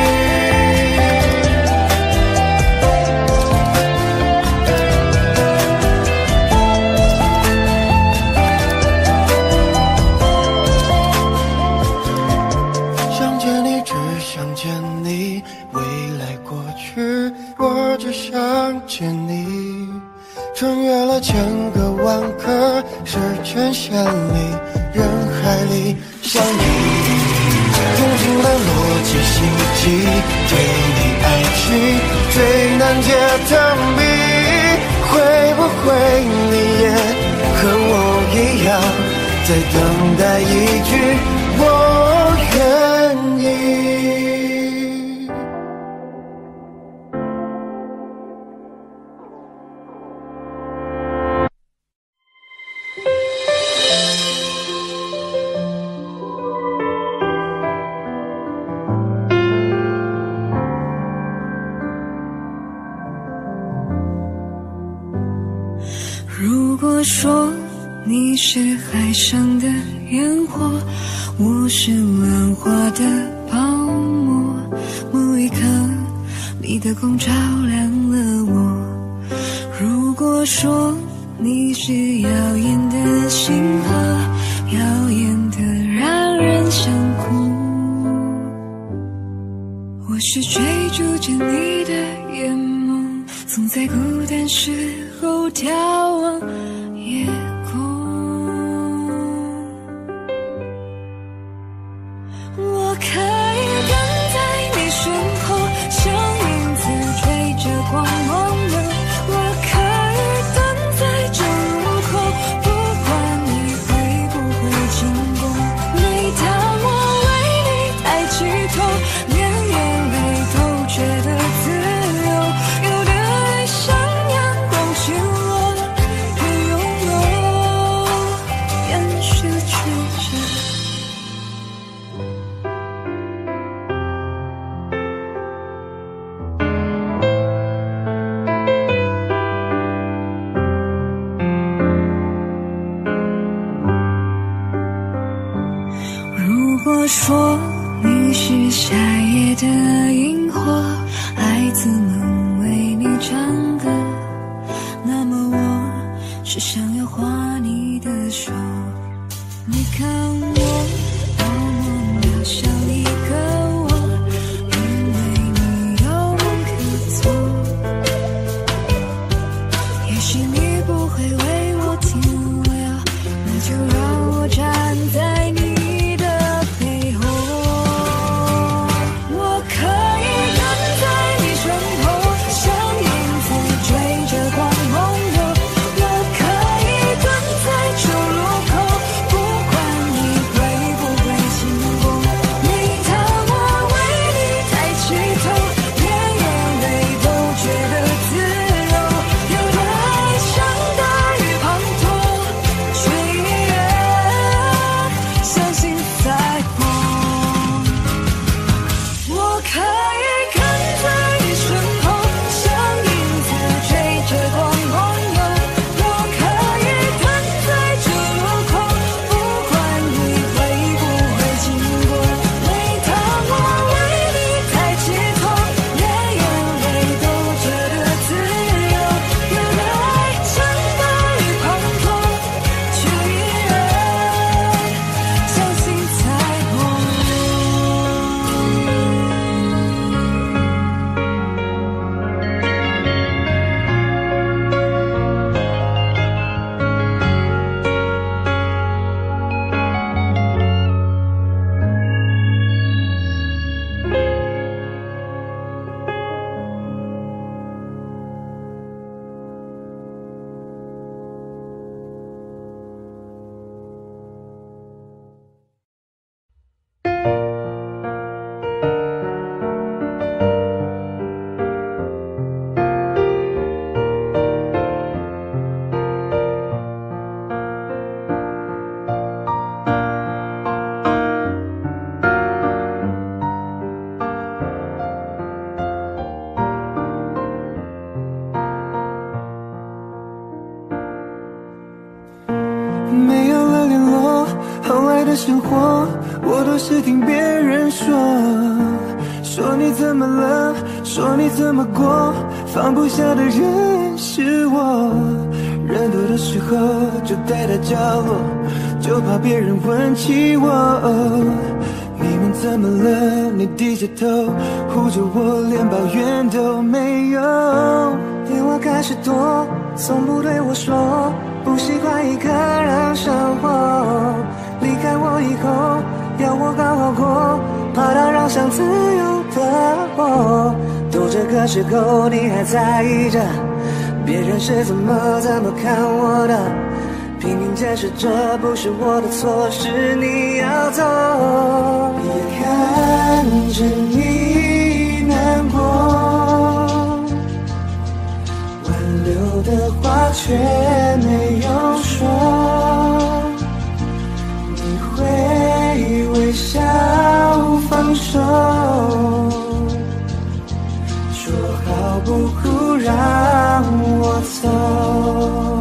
想见你，只想见你，未来过去，我只想见你，穿越了千个万个时间线里，人海里相依，用尽了逻辑心机，对你爱情最难解的谜，会不会你也和我一样，在等待一句我愿意？ 如果说你是海上的烟火，我是浪花的泡沫，某一刻你的光照亮了我。如果说你是耀眼的星河，耀眼的让人想哭，我是追逐着你的眼眸，总在孤单时候眺望夜空。我可以跟在你身后，像影子追着光梦游。我可以等在这路口，不管你会不会经过。每当我为你抬起头，连眼泪都觉得自由。有的爱像阳光倾落，也拥有延续曲折。如果说你是夏夜的萤火，来自门卫唱歌，那么我是想要画你的手。你看我多么渺小一个我，因为你有梦可做。也许你不会为我停留，那就让我站在你的背后。我可以跟在你身后，像影子追着光梦游。我可以蹲在九路口，不管你会不会经过。每当我为你抬起头，连眼泪都觉得自由。有的爱像大雨滂沱，却依然相信彩虹。我可以跟在你身后，像影子追着光梦游。我可以蹲在九路口，不管你会不会经过。每当我为你抬起头，连眼泪都觉得自由。有的爱像大雨滂沱，却依然相信彩虹。 没有了联络，后来的生活我都是听别人说，说你怎么了，说你怎么过，放不下的人是我。人多的时候就待在角落，就怕别人问起我。你们怎么了？你低着头护着我，连抱怨都没有。电话开始多，从不对我说不习惯一个人生活。离开我以后，要我好好过，怕打扰想自由的我。都这个时候，你还在意着别人是怎么怎么看我的，拼命解释这不是我的错，是你要走。也看着你难过，挽留的话却没有说，你会微笑放手，说好不哭让我走。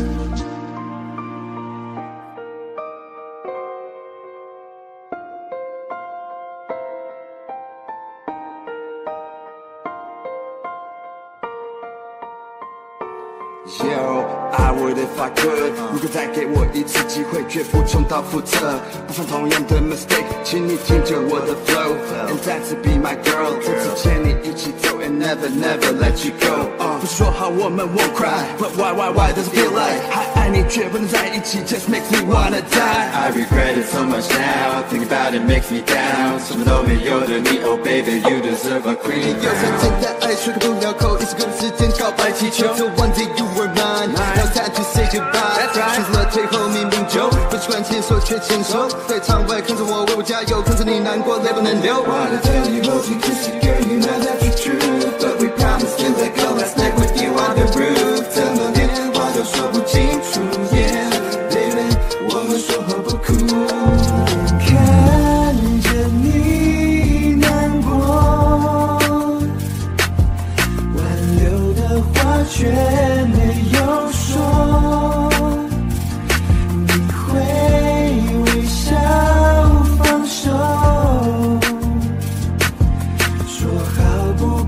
Yo, I would if I could. 如果再给我一次机会，绝不重蹈覆辙，不犯同样的 mistake。请你听着我的 flow， and 再次 be my girl， 这次牵你一起走 ，and never never let you go。不是说好我们 won't cry，but why why why does it feel like 还爱你却不能在一起 ，just makes me wanna die。I regret it so much now, think about it makes me down。什么都没有的你 ，Oh baby you deserve a queen。有时简单爱说个不了口，一直跟时间告白气球。So one day you were mine, now time to say goodbye。选择了最后明明就不习惯牵手却牵手，在场外看着我为我加油，看着你难过泪不能流。Wanna tell you hold you kiss you girl, you know that's the truth, but we promised to let go, let's stay with you on the roof。怎么连话都说不清楚 ，Yeah baby， 我们说好不哭。 看着你难过，挽留的话却没有说，你会微笑放手，说好不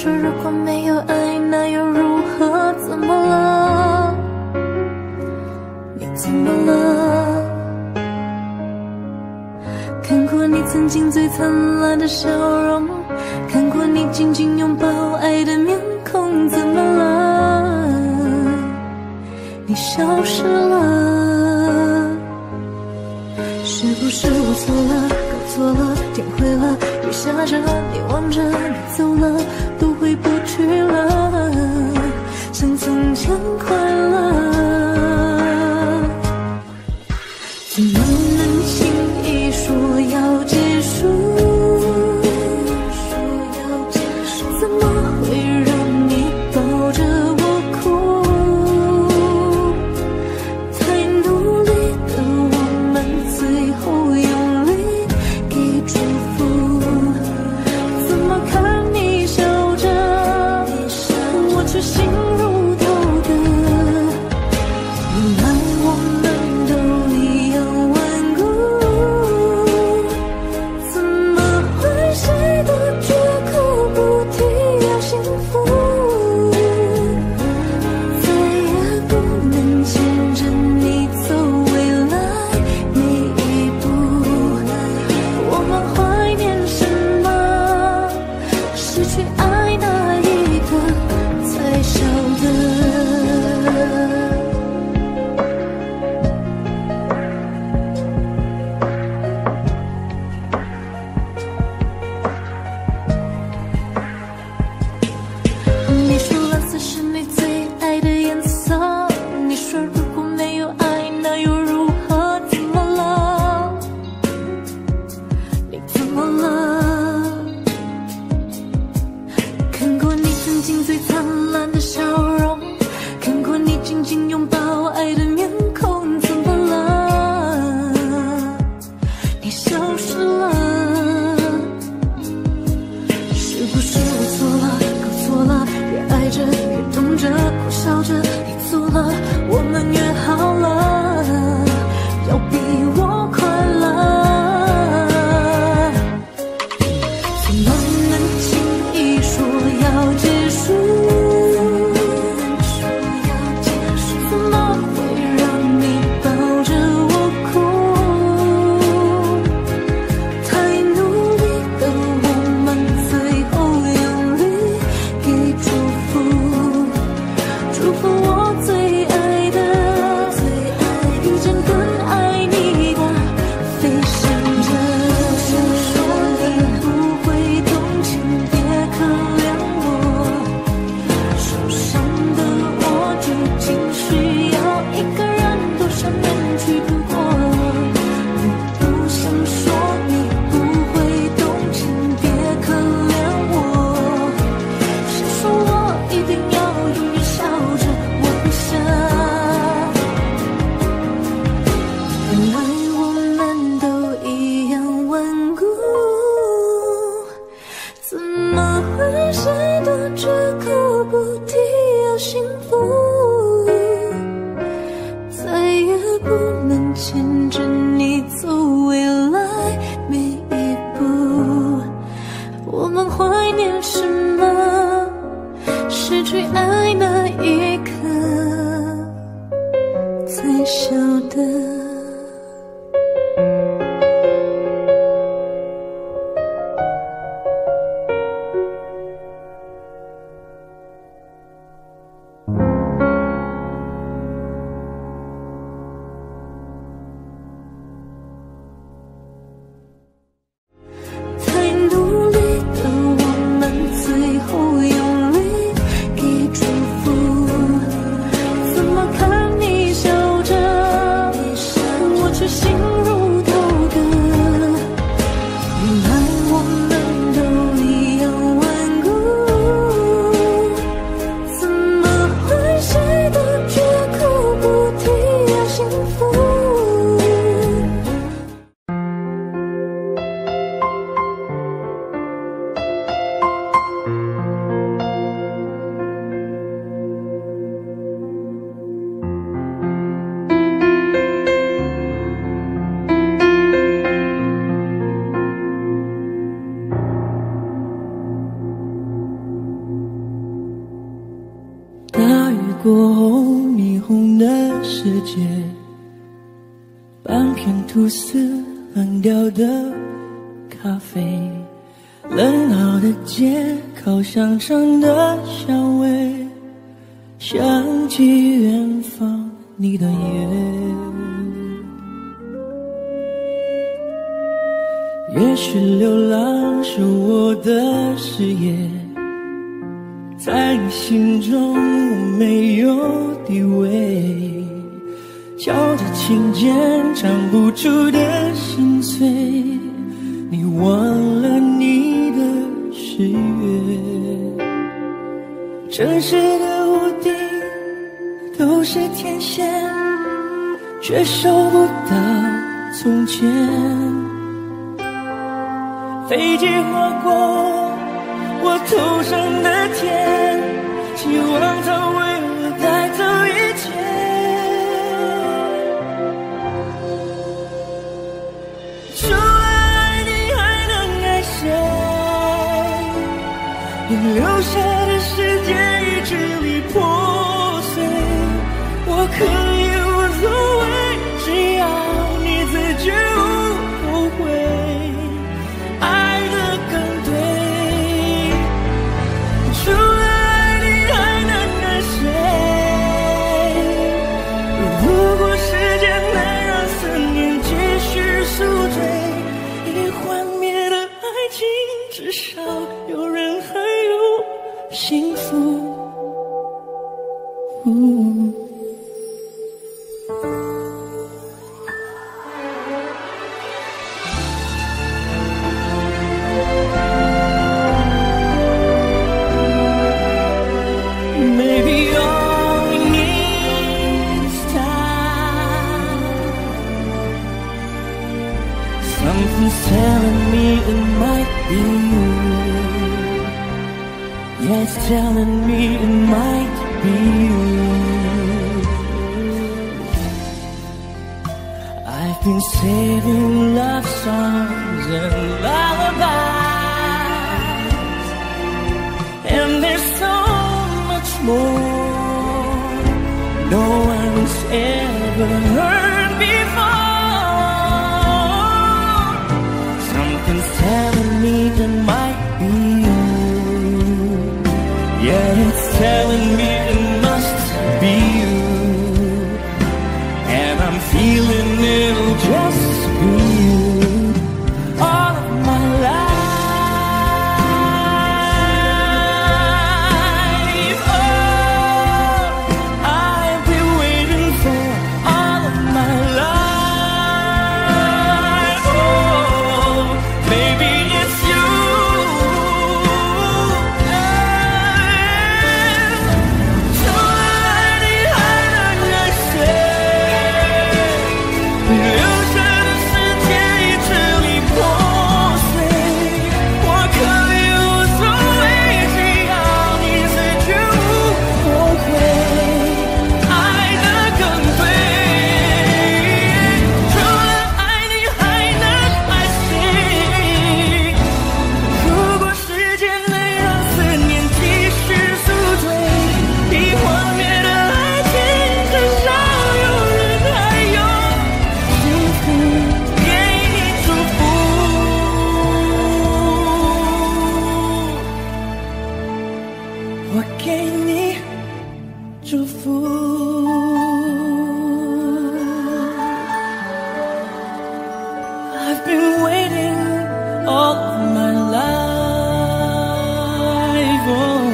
说如果没有爱，那又如何？怎么了？你怎么了？看过你曾经最灿烂的笑容，看过你紧紧拥抱爱的面孔，怎么了？你消失了。是不是我错了，搞错了，天灰了，雨下着，你望着，你走了，都回不去了，像从前快乐，怎么能轻易说要结束？怎么会让你抱着我哭？太努力的我们，最后用力给祝福。怎么看你笑着，我却心如刀割。原来我们都一样顽半片吐司，冷掉的咖啡，冷闹的街，烤香肠的香味，想起远方你的夜。也许流浪是我的事业，在你心中我没有地位，敲着琴键唱不出的心碎，你忘了你的誓约。城市的屋顶都是天线，却收不到从前。飞机划过我头上的天，希望它为我带走一切。除了爱你还能爱谁？你留下的世界已支离破碎，我可以无所谓，只要你自觉无后悔。爱得更对，除了爱你还能爱谁？如果时间能让思念继续宿醉，已幻灭的爱情至少有人还有幸福。嗯Telling me it might be you. Yeah, it's telling me it might be you. I've been saving love songs and lullabies, and there's so much more no one's ever heard before. Something's telling me it might be you. Yeah, it's telling me it must be you. And I'm feeling it'll just be you all of my life. Oh, I've been waiting for all of my life. I've been waiting all of my life. Oh,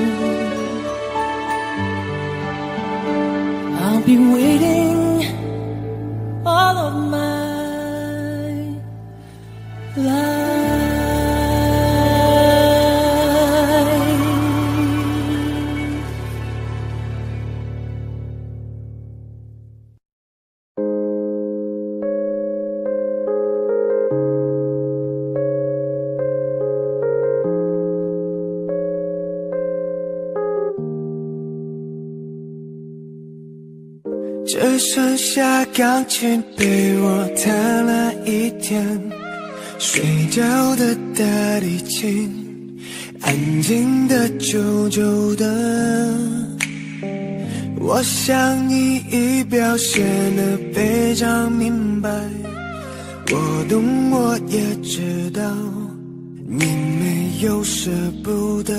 I'll be waiting all of my life. 只剩下钢琴被我弹了一天，睡觉的大提琴，安静的久久的， 我想你已表现得非常明白，我懂我也知道你没有舍不得，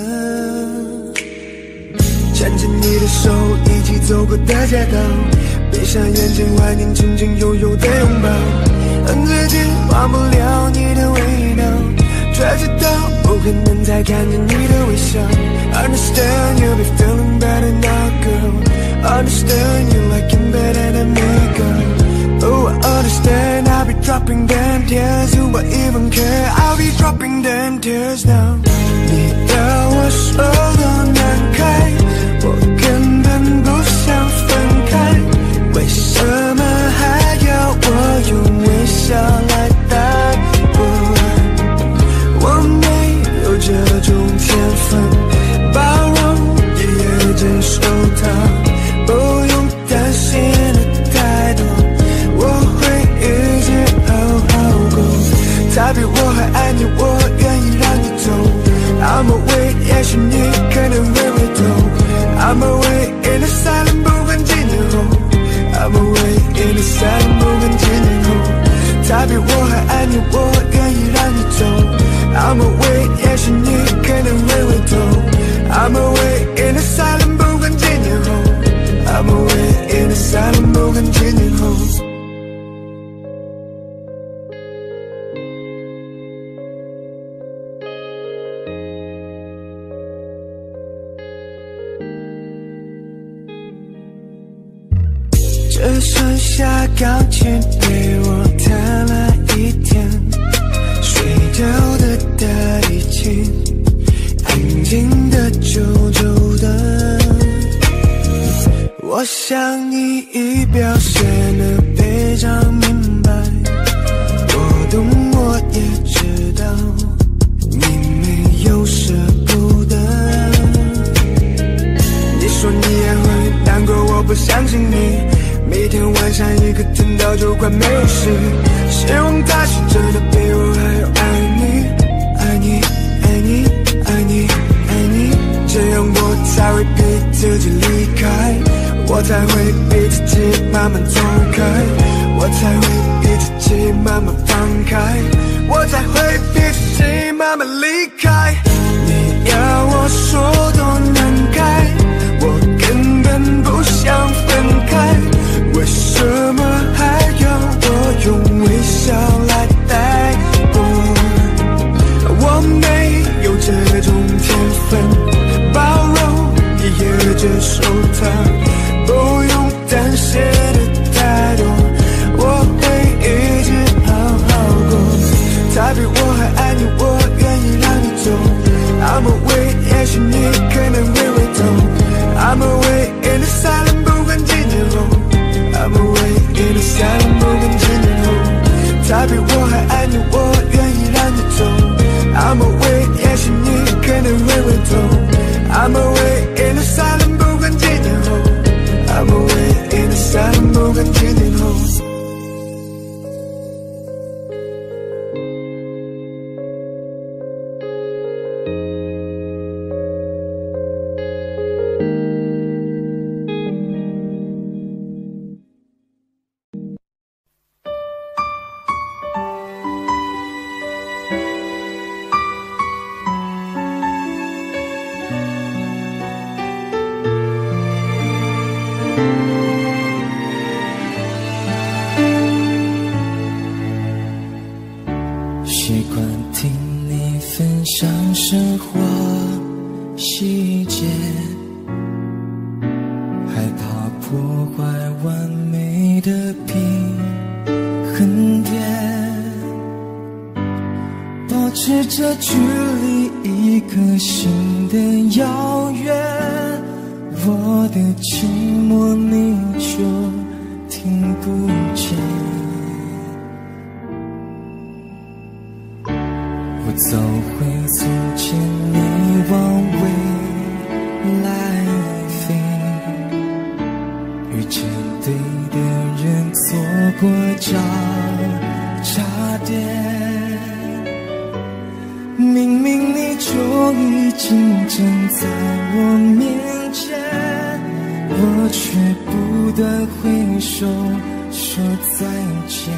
牵着你的手一起走过的街道，闭上眼睛怀念曾经拥有的拥抱，恨自己忘不了你的味道，却知道不可能再看见你的微笑。 Understand you'll be feeling better now, girl. Understand you like him better than me, girl. Oh, I understand I'll be dropping them tears. Do I even care? I'll be dropping them tears now. 你要我说都难开，我根本不想分开，为什么还要我用微笑来带过？我没有这种天分，包容也也接受它，不用担心的太多，我会一直好好过。他比我还爱你，我愿意让你走。I'm away， 也许你可能会回头。I'm away in the silent， 不管几年后。I'm away in the silent， 不管几年后。他比我还爱你，我愿意让你走。I'm away， 也许你可能会回头。I'm away in the silent， 不管几年后。I'm away in the silent， 不管几年后。只剩下钢琴陪我弹了一天，睡觉的大提琴，安静的久久的。我想你已表现得非常明白，我懂我也知道你没有舍不得。你说你也会难过，我不相信你。每天晚上一个疼到就快没有事，希望他是真的比我还要爱你，爱你，爱你，爱你，爱你，这样我才会逼自己离开，我才会逼自己慢慢走开，我才会逼自己慢慢放开，我才会逼自己慢慢离开。你要我说多难开，我根本不想分开，为什么还要我用微笑来带过？我没有这种天分，包容也也接受它，不用担心的太多，我会一直好好过。他比我还爱你，我愿意让你走。I'm away， 也许你可能会回头。I'm away in the silent， 不管几年后。I'm away in the silent， 不管几年后。他比我还爱你，我愿意让你走。I'm away， 也许你可能会回头。I'm away in the silent， 不管几年后。I'm away in the silent， 不管几年后。 习惯听你分享生活细节，害怕破坏完美的平衡点，保持着距离一颗心的遥远，我的寂寞你就听不见。我走回从前，你往未来飞，遇见对的人，错过交叉点。明明你就已经站在我面前， 我却不断挥手说再见。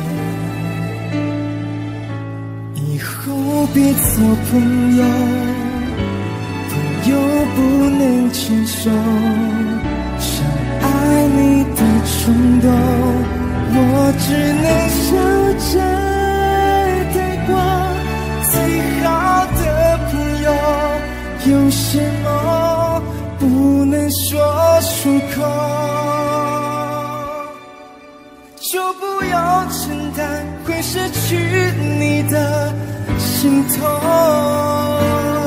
以后别做朋友，朋友不能牵手，想爱你的冲动，我只能笑着带过。最好的朋友，有些梦不能说出口，就不要承担会失去你的心痛。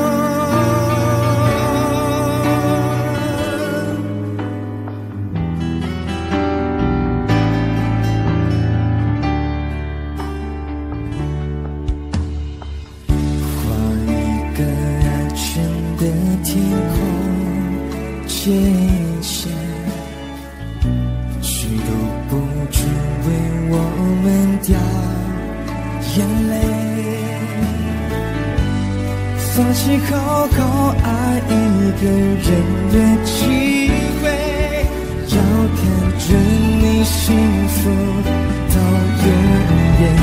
界限，谁都不准为我们掉眼泪。放弃好好爱一个人的机会，要看着你幸福到永远。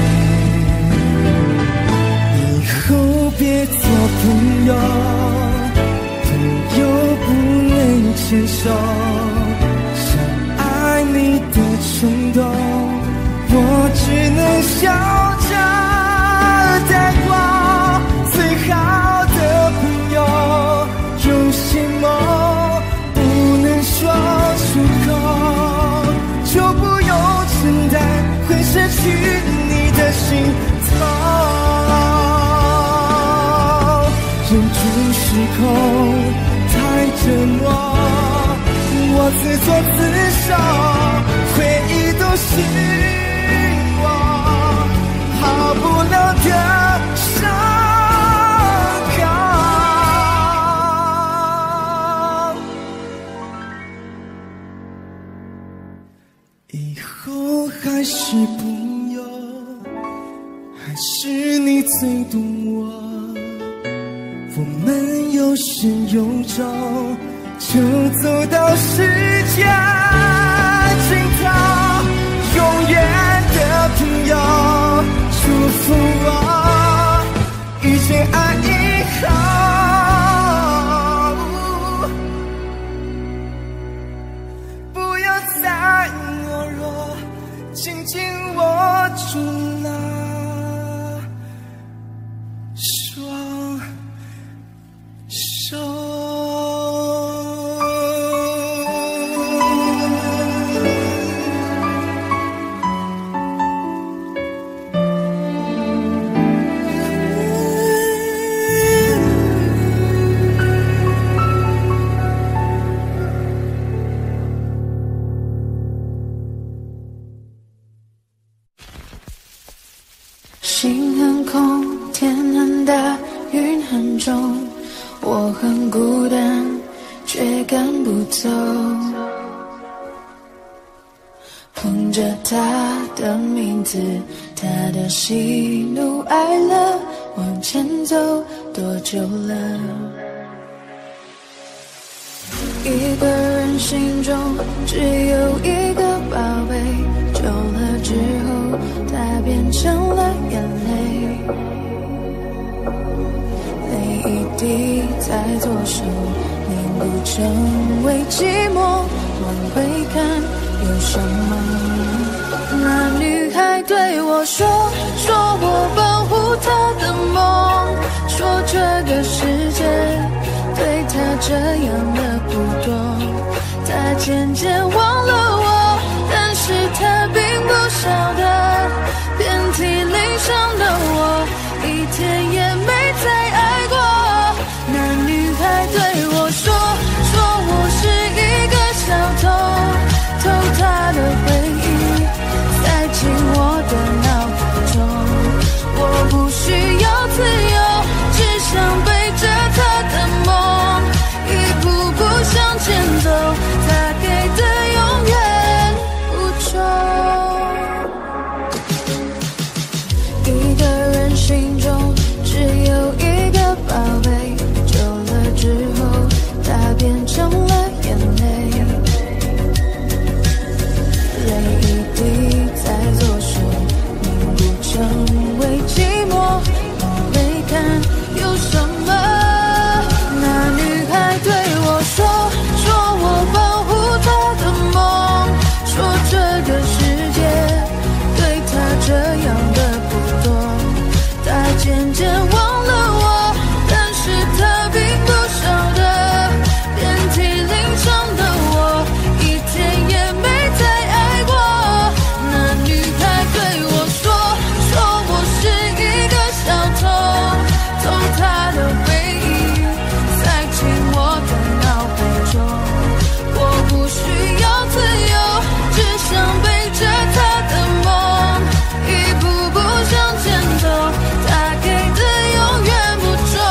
以后别做朋友，朋友不能牵手，想爱你的冲动，我只能笑着带过。最好的朋友，有些梦不能说出口，就不用承担会失去你的心痛。忍住失控太折磨，我自作自受，回忆都是我好不了的伤口。以后还是朋友，还是你最懂我，我们有始有终，就走到世界尽头。永远的朋友，祝福我遇见爱以后，不要再懦弱，紧紧握住那双手。 心很空，天很大，云很重，我很孤单，却赶不走。捧着他的名字，他的喜怒哀乐，往前走多久了？一个人心中只有一个宝贝，久了之后，它变成了眼泪。泪一滴在左手凝固成为寂寞，往回看有什么？那女孩对我说，说我保护她的梦，说这个世界对她这样的不多。她渐渐忘了我，但是她并不晓得，遍体鳞伤的我，一天也没再爱过。那女孩对我说，说我是一个小偷，偷她的回忆，塞进我的脑海中。我不需要自由，只想背着她的梦，一步步向前走，她给的永远不重。一个人心中只有一个宝贝，久了之后它变成了眼泪。 成为寂寞，没看有什么。那女孩对我说，说我保护她的梦，说这个世界对她这样的不多。她渐渐忘了我，但是她并不晓得，遍体鳞伤的我一天也没再爱过。那女孩对我说，说我是一个小偷，偷她的回忆塞进我的脑海中。我不需要自由，只想背着她的梦，一步步向前走，她给的永远不重。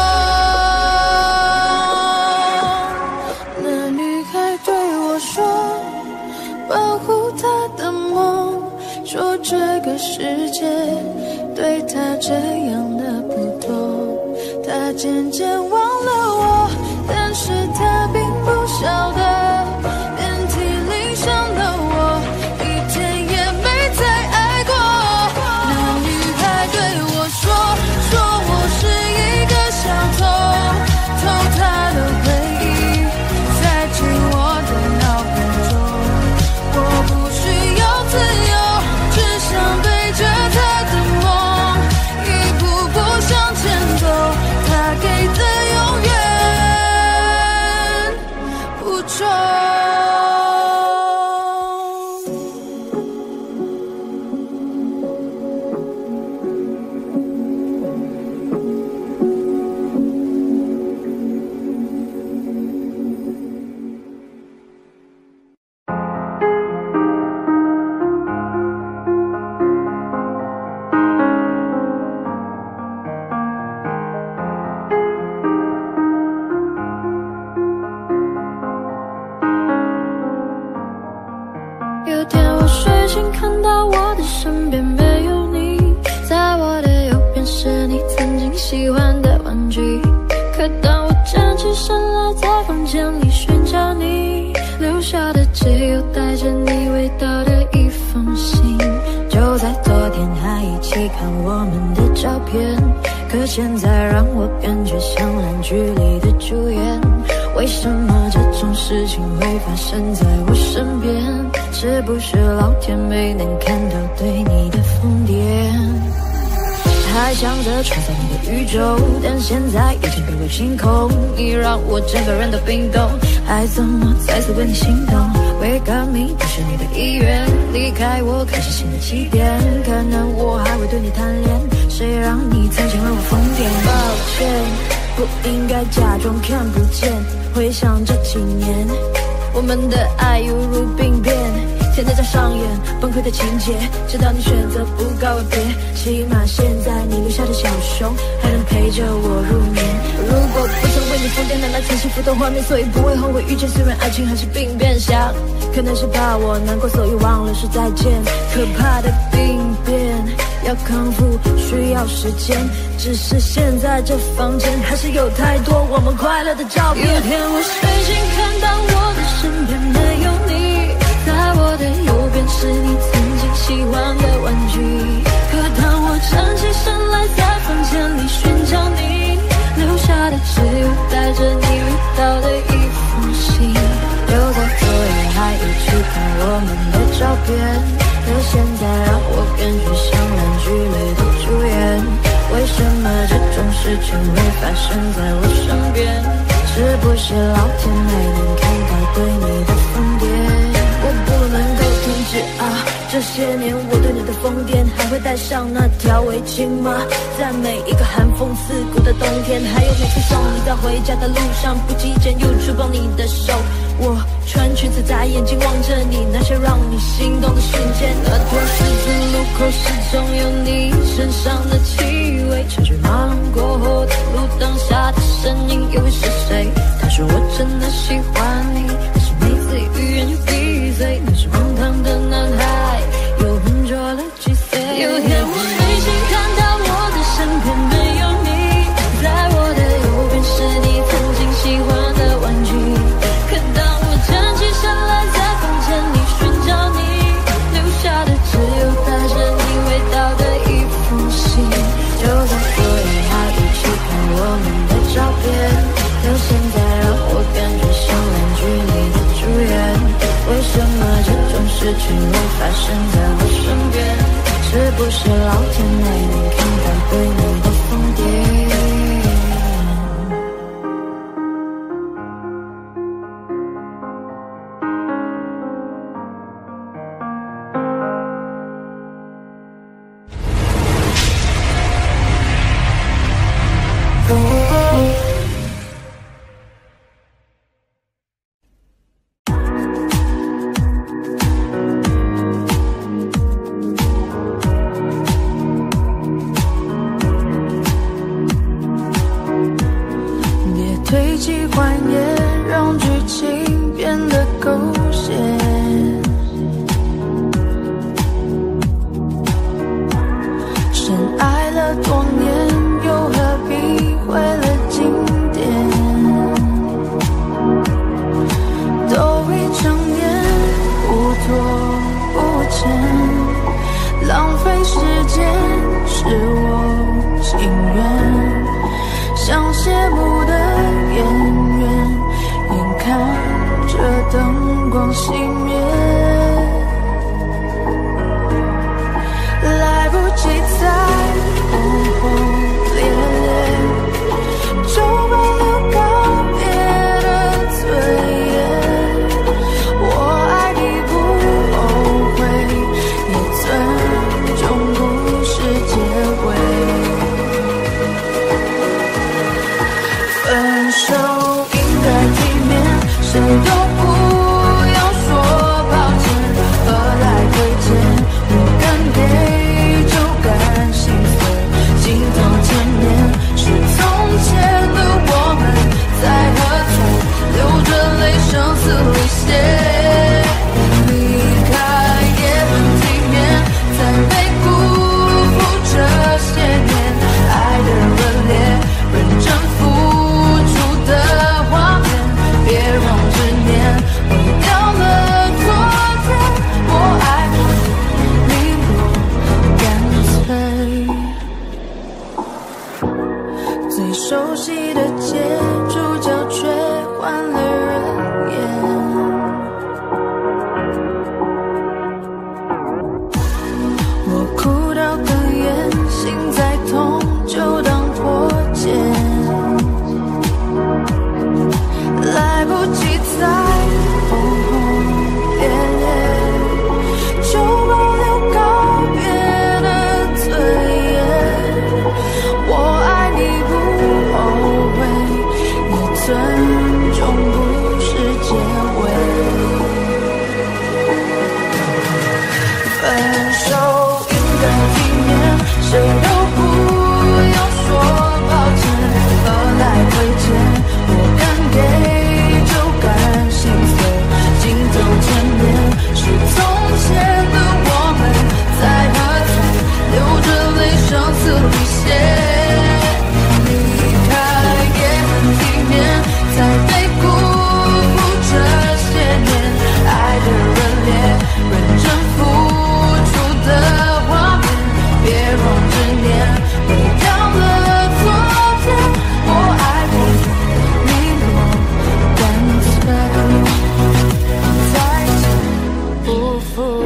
那女孩对我说，保护她的梦，说这个世界对她这样的不多。她渐渐忘了我，但是她并不晓得，遍体鳞伤的我一天也没再爱过。那女孩对我说，说我是一个小偷，偷她的回忆塞进我的脑海中。我不需要自由，只想背着她的梦，一步步向前走，她给的永远不重。有天我睡醒，看到我的身边没有你，在我的右边是你曾经喜欢的玩具。可当我站起身来，在房间里寻找你，留下的只有带着你味道的一封信。就在昨天还一起看我们的照片，可现在让我感觉像烂剧里的主演。为什么这种事情会发生在我身边？是不是老天没能看到对你的疯癫？还想着穿在你的宇宙，但现在已经被我清空。你让我整个人都冰冻，爱怎么再次为你心动？为革命不是你的意愿，离开我开始新的起点。可能我还会对你贪恋，谁让你曾经为我疯癫？抱歉，不应该假装看不见。回想这几年，我们的爱犹如病变，天天在上演崩溃的情节，直到你选择不告而别。起码现在你留下的小熊还能陪着我入眠。如果不曾为你疯癫，难来曾幸福的画面，所以不会后悔遇见。虽然爱情还是病变，想可能是怕我难过，所以忘了说再见。可怕的病变要康复需要时间，只是现在这房间还是有太多我们快乐的照片。有天我睡醒，看到我的身边没有你，在我的右边是你曾经喜欢的玩具。可当我站起身来，在房间里寻找你，留下的只有带着你味道的一封信。就在昨夜还一起看我们的照片，可现在让我感觉像烂剧里的主演。为什么这种事情会发生在我身边？是不是老天没能看到对你的疯癫？我不能够停止啊！这些年我对你的疯癫，还会带上那条围巾吗？在每一个寒风刺骨的冬天，还有每次送你在回家的路上，不经意间又触碰你的手。我穿裙子在眼睛望着你，那些让你心动的瞬间。那条十字路口始终有你身上的气味，车水马龙过后的路灯下的身影又会是谁？他说我真的喜欢你，可是每次欲言又闭嘴，那是荒唐的男孩又浑浊了几岁。有天我睡醒，看到我的身边没有你，在我的右边是你曾经喜欢的玩具。可当我站起身来，在房间里寻找你，留下的只有带着你味道的一封是老天没能看到对你的疯癫。推起幻夜，让剧情变得狗血。深爱了多年，又何必毁了经典？都已成年，不拖不欠，浪费时间是我情愿。像谢幕的演员，眼看着灯光熄灭，来不及再轰轰烈烈，就保留告别的尊严。我爱你不后悔，也尊重故事结尾。分手应该体面，谁都不要说抱歉，何来亏欠？我敢给就敢心碎，心痛千年，是从前的我们在喝彩，流着泪声嘶力竭。离开也很体面，才没辜负这些年爱的热烈，认真付的画面，别让执念毁掉了昨天。我爱你我干脆，最熟悉的街，主角却换了人演。我哭到哽咽，心再痛就当破茧。来不及再轰轰烈烈，就保留告别的尊严。我爱你不后悔，也尊重故事结尾。分手应该体面，谁都不要说抱歉，何来亏欠？我敢给千年，是从前的我们在喝彩，流着泪声嘶力竭。离开也很体面，才没辜负这些年爱的热烈，认真付出的画面，别让执念毁掉了昨天。我爱你，你我干脆。不负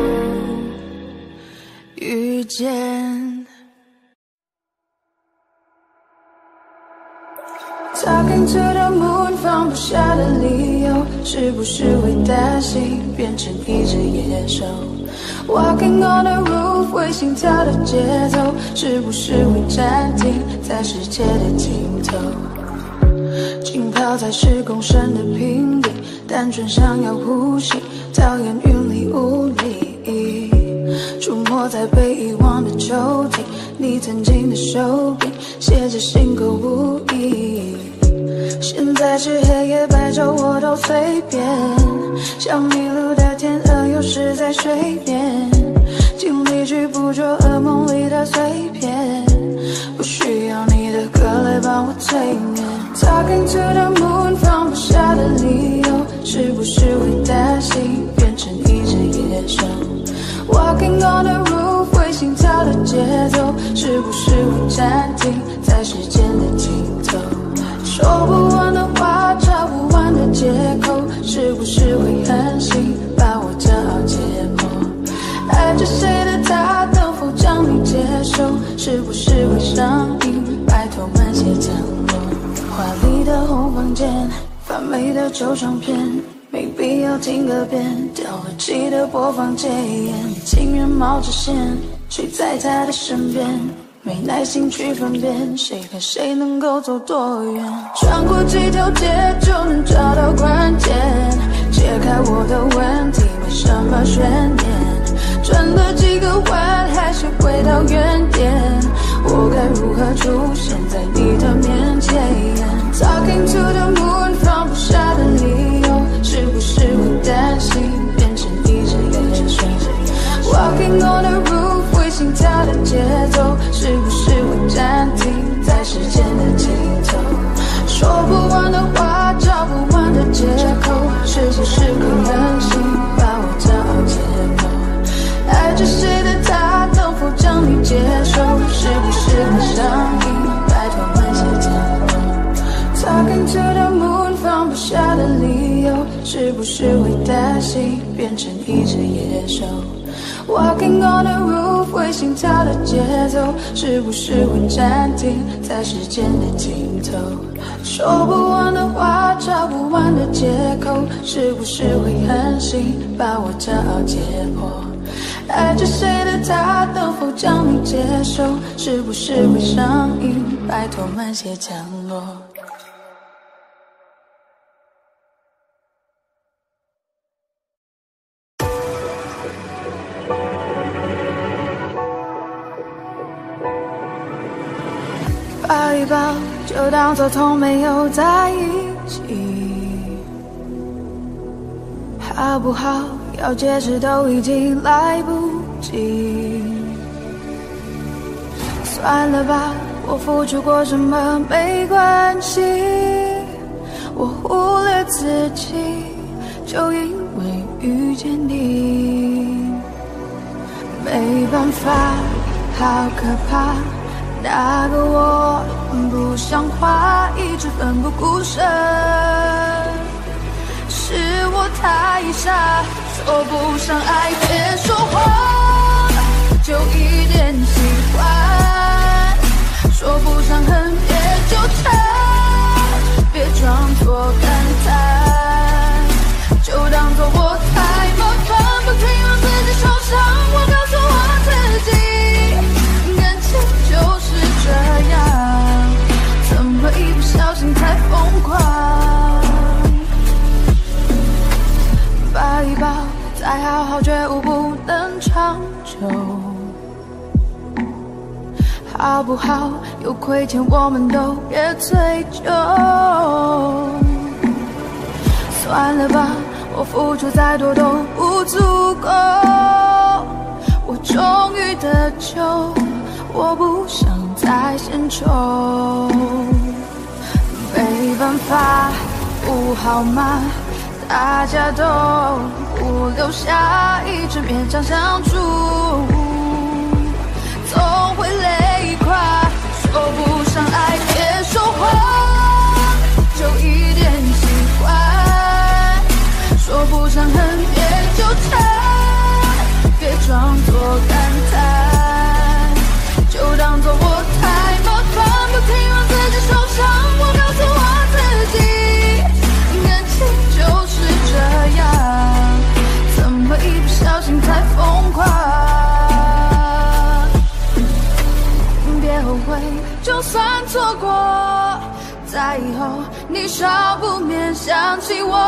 遇见。Talking to the moon， 放不下的理由，是不是会担心变成一只野兽 ？Walking on the roof， 为心跳的节奏，是不是会暂停在世界的尽头？浸泡在十公升的瓶底，单纯想要呼吸，讨厌云里雾里，出没在被遗忘的抽屉，你曾经的手柄写着心口无意。现在是黑夜白昼我都随便，像迷路的天鹅有时在水面，尽力去捕捉噩梦里的碎片，不需要你的歌来帮我催眠。Talking to the moon， 放不下的理由，是不是会担心变成一只野兽 ？Walking on the roof， 为心跳的节奏，是不是会暂停在时间的尽头？说不完的话，找不完的借口，是不是会狠心把我骄傲解剖？爱着谁的他，能否将你解受，是不是会上瘾？拜托慢些降落。华丽的红房间，发霉的旧唱片，没必要听个遍。掉了记得播放戒烟，情愿冒着险睡在他的身边。没耐心去分辨谁和谁能够走多远，穿过几条街就能找到关键，解开我的问题没什么悬念，转了几个弯还是回到原点，我该如何出现在你的面前 Talking to the moon 放不下的理由，是不是会担心变成一只野兽 Walking on the roof 会心跳的节奏，是不是会暂停在时间的尽头，说不完的话找不完的借口，是不是会任性把我骄傲解剖，爱着谁的他能否将你接受，是不是会上瘾拜托慢些降落 Talking to the moon 放不下的理由，是不是会担心变成一只野兽Walking on the roof 会心跳的节奏，是不是会暂停在时间的尽头，说不完的话找不完的借口，是不是会狠心把我骄傲解剖，爱着谁的他能否将你接受，是不是会上瘾拜托慢些降落抱一抱就当作从没有在一起，好不好要解释都已经来不及，算了吧我付出过什么没关系，我忽略自己就因为遇见你，没办法好可怕，那个我不像话，一直奋不顾身，是我太傻，说不上爱别说谎，就一点喜欢，说不上恨别纠缠，别装作感叹，就当作我太麻烦，不停让自己受伤，我告诉我自己感情就是这样，怎么一不小心太疯狂，抱一抱再好好觉悟不能长久，好不好有亏欠我们都别追究，算了吧我付出再多都不足够，我终于得救，我不想再献丑，没办法不好吗，大家都不留下，一直勉强相处，总会累垮，说不上爱别说谎，就一点喜欢，说不上恨别纠缠，别装作感叹，就当作我太麻烦，不停让自己受伤，我告诉我自己感情就是这样，怎么一不小心太疯狂，别后悔就算错过，在以后你少不免想起我，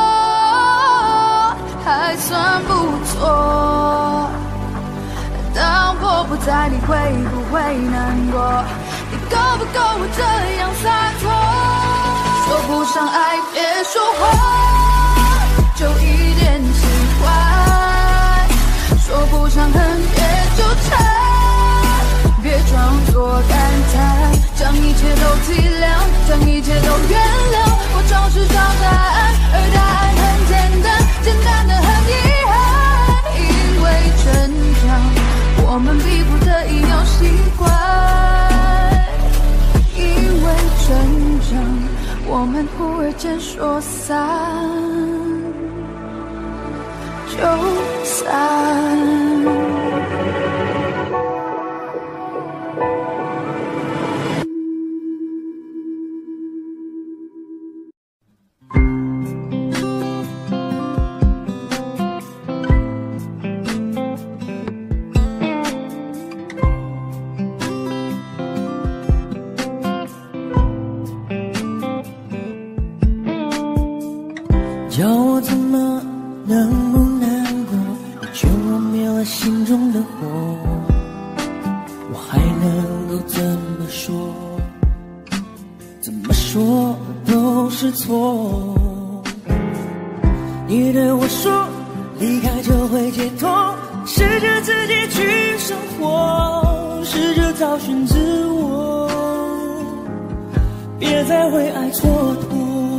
还算不错，当我不在你会不会难过，你够不够我这样洒脱，说不上爱别说谎，就一点喜欢，说不上恨别纠缠，别装作感叹，将一切都体谅，将一切都原谅，我总是找答案，而答案很简单，简单的很遗憾，因为成长我们逼不得已要习惯，因为成长我们忽而间说散就散。 能够怎么说？怎么说都是错。你对我说，离开就会解脱，试着自己去生活，试着找寻自我，别再为爱蹉跎。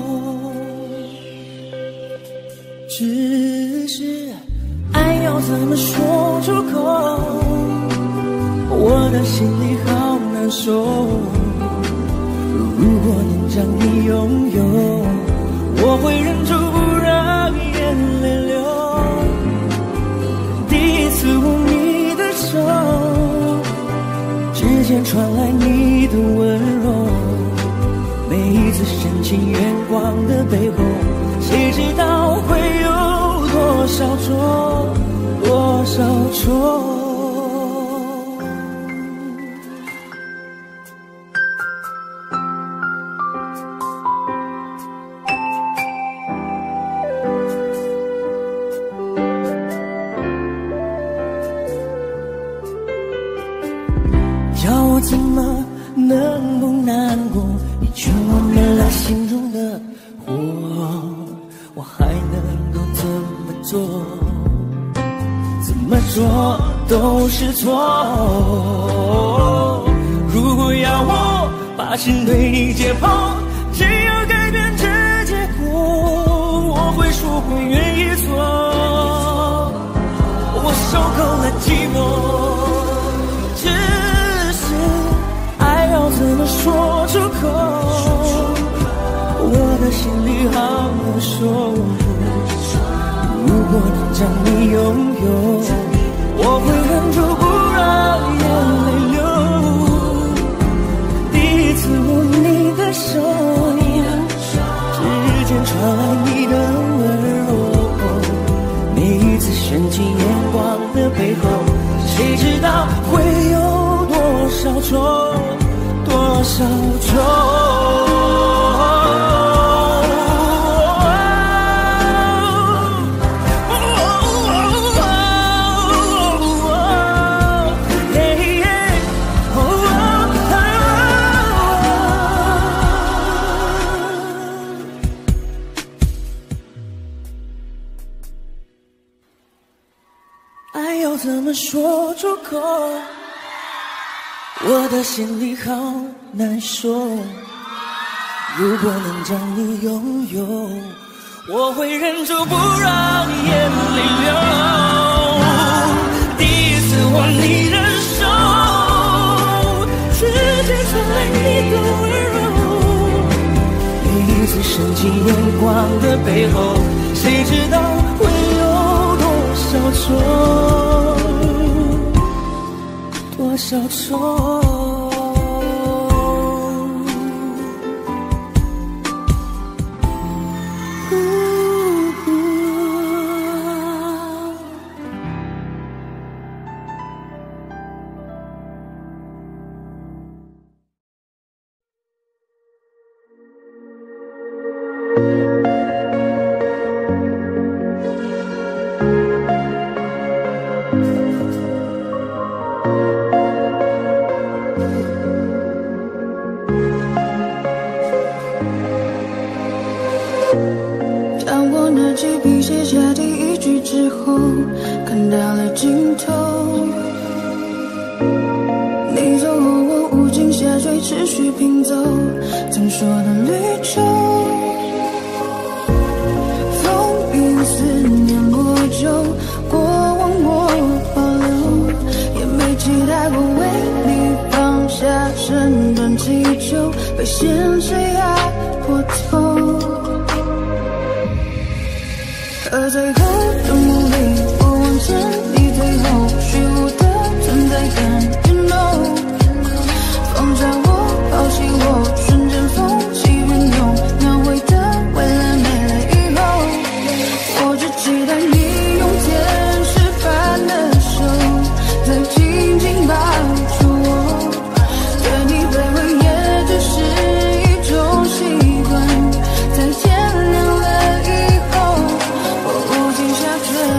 只是爱要怎么说出口，我的心里好难受。如果能将你拥有，我会忍住不让眼泪流。第一次握你的手，指尖传来你的温柔，每一次深情眼光的背后，谁知道会有多少错，多少错。叫我怎么能不难过，你却忘了了心中的火，我还能够怎么做？怎么做都是错。如果要我把心对你解剖，只要改变这结果，我会说会愿意做。我受够了寂寞，怎么说出口？我的心里好难受。如果能将你拥有，我会忍住不让眼泪流。第一次握你的手，指尖传来你的温柔，每一次深情眼光的背后，谁知道会有多少错，多少错。爱要怎么说出口？我的心里好难受。如果能将你拥有，我会忍住不让眼泪流。第一次握你的手，指尖传来你的温柔，每一次深情眼光的背后，谁知道会有多少错，多少错。 当我拿起笔写下第一句之后，看到了尽头。你走后，我无尽下坠，持续拼凑曾说的旅程。风雨思念多久，过往我保留，也没期待过为你放下身段祈求，被现实压破头。而最后的努力不往前，你退后，虚无的存在感 You know， 放下我，抛弃我，瞬间风起云涌，描绘的未来没了以后，我只期待你用天使般的手，再紧紧抱住我，对你卑微也只是一种习惯，在天亮了以后，我无尽下坠。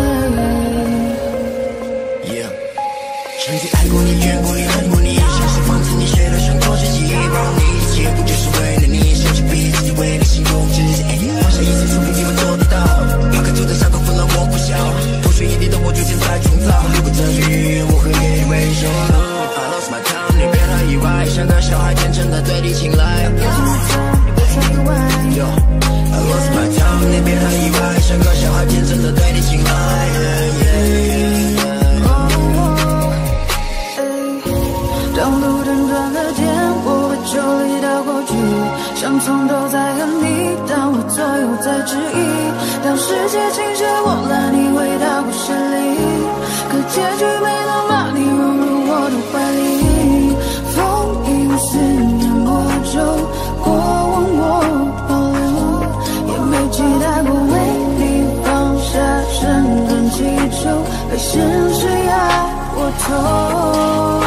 像个小孩天真的对你青睐。 你不曾意外 Yo, I lost my tongue， 你别很意外，像个小孩天真的对你青睐。Yeah, yeah, yeah. Oh, oh, hey, 当路灯断了电，我会抽离到过去，像从头再和你，当我左右在质疑，当世界倾斜我拉你回到故事里，可结局没能把你融入我的怀里。风影思念我就过往我保留，也没期待过为你放下身段祈求，被现实压过头。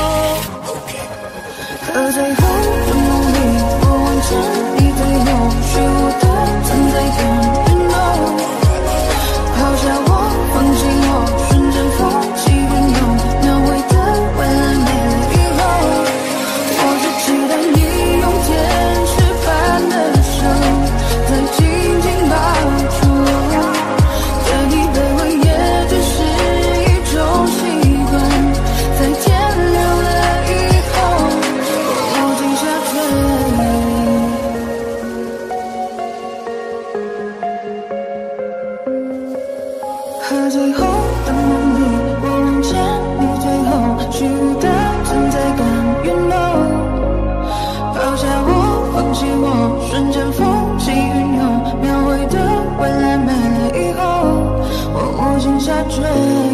可最后的梦里，我望着你最后虚无的存在感。You know， 抛下我，放弃我，瞬间风起云涌，描绘的未来没了以后，我只期待你用天使般的手，再紧紧抱住我。对你卑微也只是一种习惯，在天亮了以后，我无尽下坠。和最后的梦里，我望见你最后虚无的存在感。You know， 抛下我，放弃我，瞬间风起云涌，描绘的未来没了以后，我无尽下坠。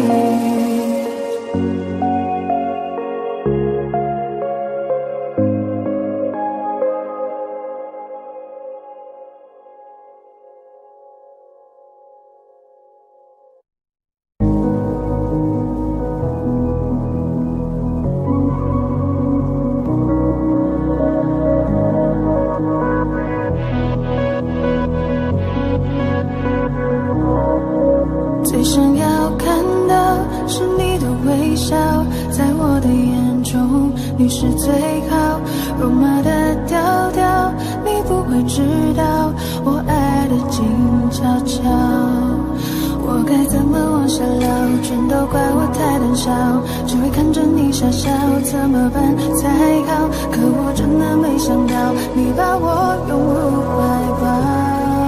最想要看到是你的微笑，在我的眼中你是最好，肉麻的调调你不会知道，我爱的静悄悄。我该怎么往下聊，全都怪我太胆小，只会看着你傻笑，怎么办才好？可我真的没想到你把我拥入怀抱，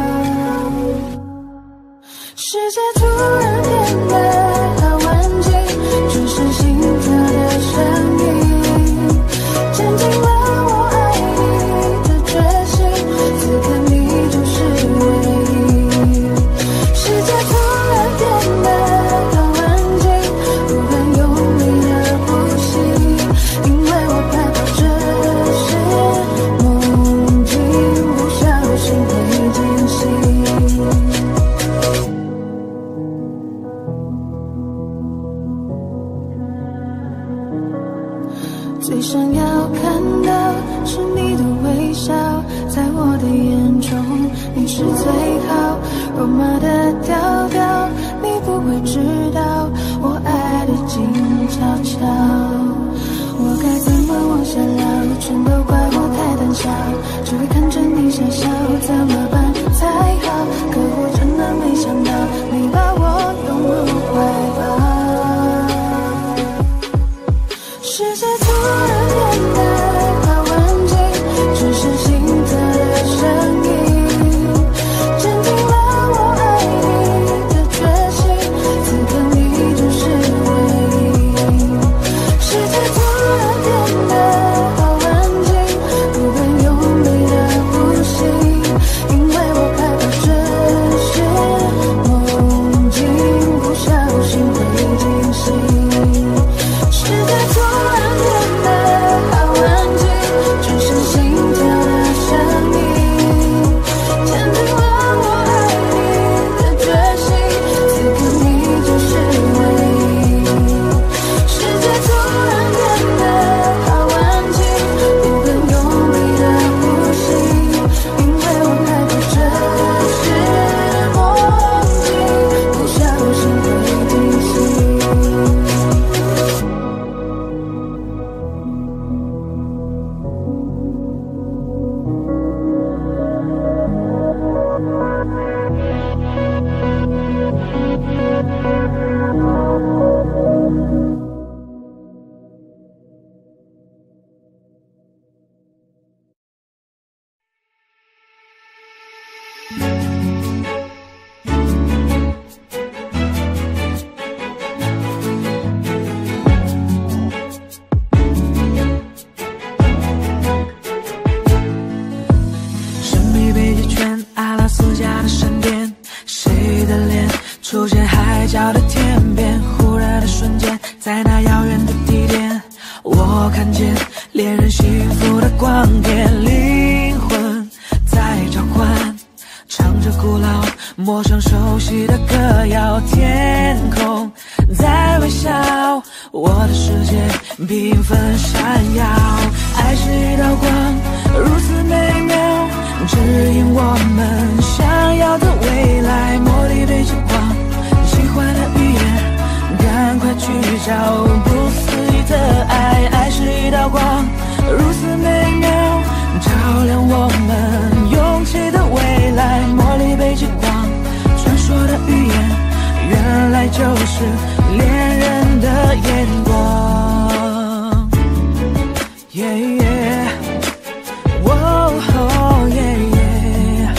世界突然变得好安静，只剩心跳的声音，坚定了我爱你的决心，此刻你就是唯一。世界突然变得好安静，不敢用力的呼吸，因为我害怕这是梦境，不小心会惊醒。最想要看到是你的微笑，在我的眼中你是最好，肉麻的调调你不会知道，我爱的静悄悄。我该怎么往下聊，全都怪我太胆小，只会看着你傻笑，怎么办才好？可我真的没想到你把我拥入怀抱，世界突然变得好安静，只剩心跳的声音，坚定了我爱你的决心，此刻你就是唯一。世界突然变得好安静，不敢用力的呼吸，因神秘北极圈，阿拉斯加的闪电，谁的脸出现海角的天边？忽然的瞬间，在那遥远的地点，我看见恋人幸福的光点，灵魂在召唤，唱着古老陌生熟悉的歌谣，天空在微笑，我的世界缤纷闪耀。爱是一道光，如此美妙，指引我们想要的未来。茉莉北极光，喜欢的语言，赶快去找不思议的爱。爱是一道光，如此美妙，照亮我们勇气的未来。茉莉北极光，传说的语言，原来就是恋人的眼光。Yeah, yeah. Whoa, oh, yeah, yeah.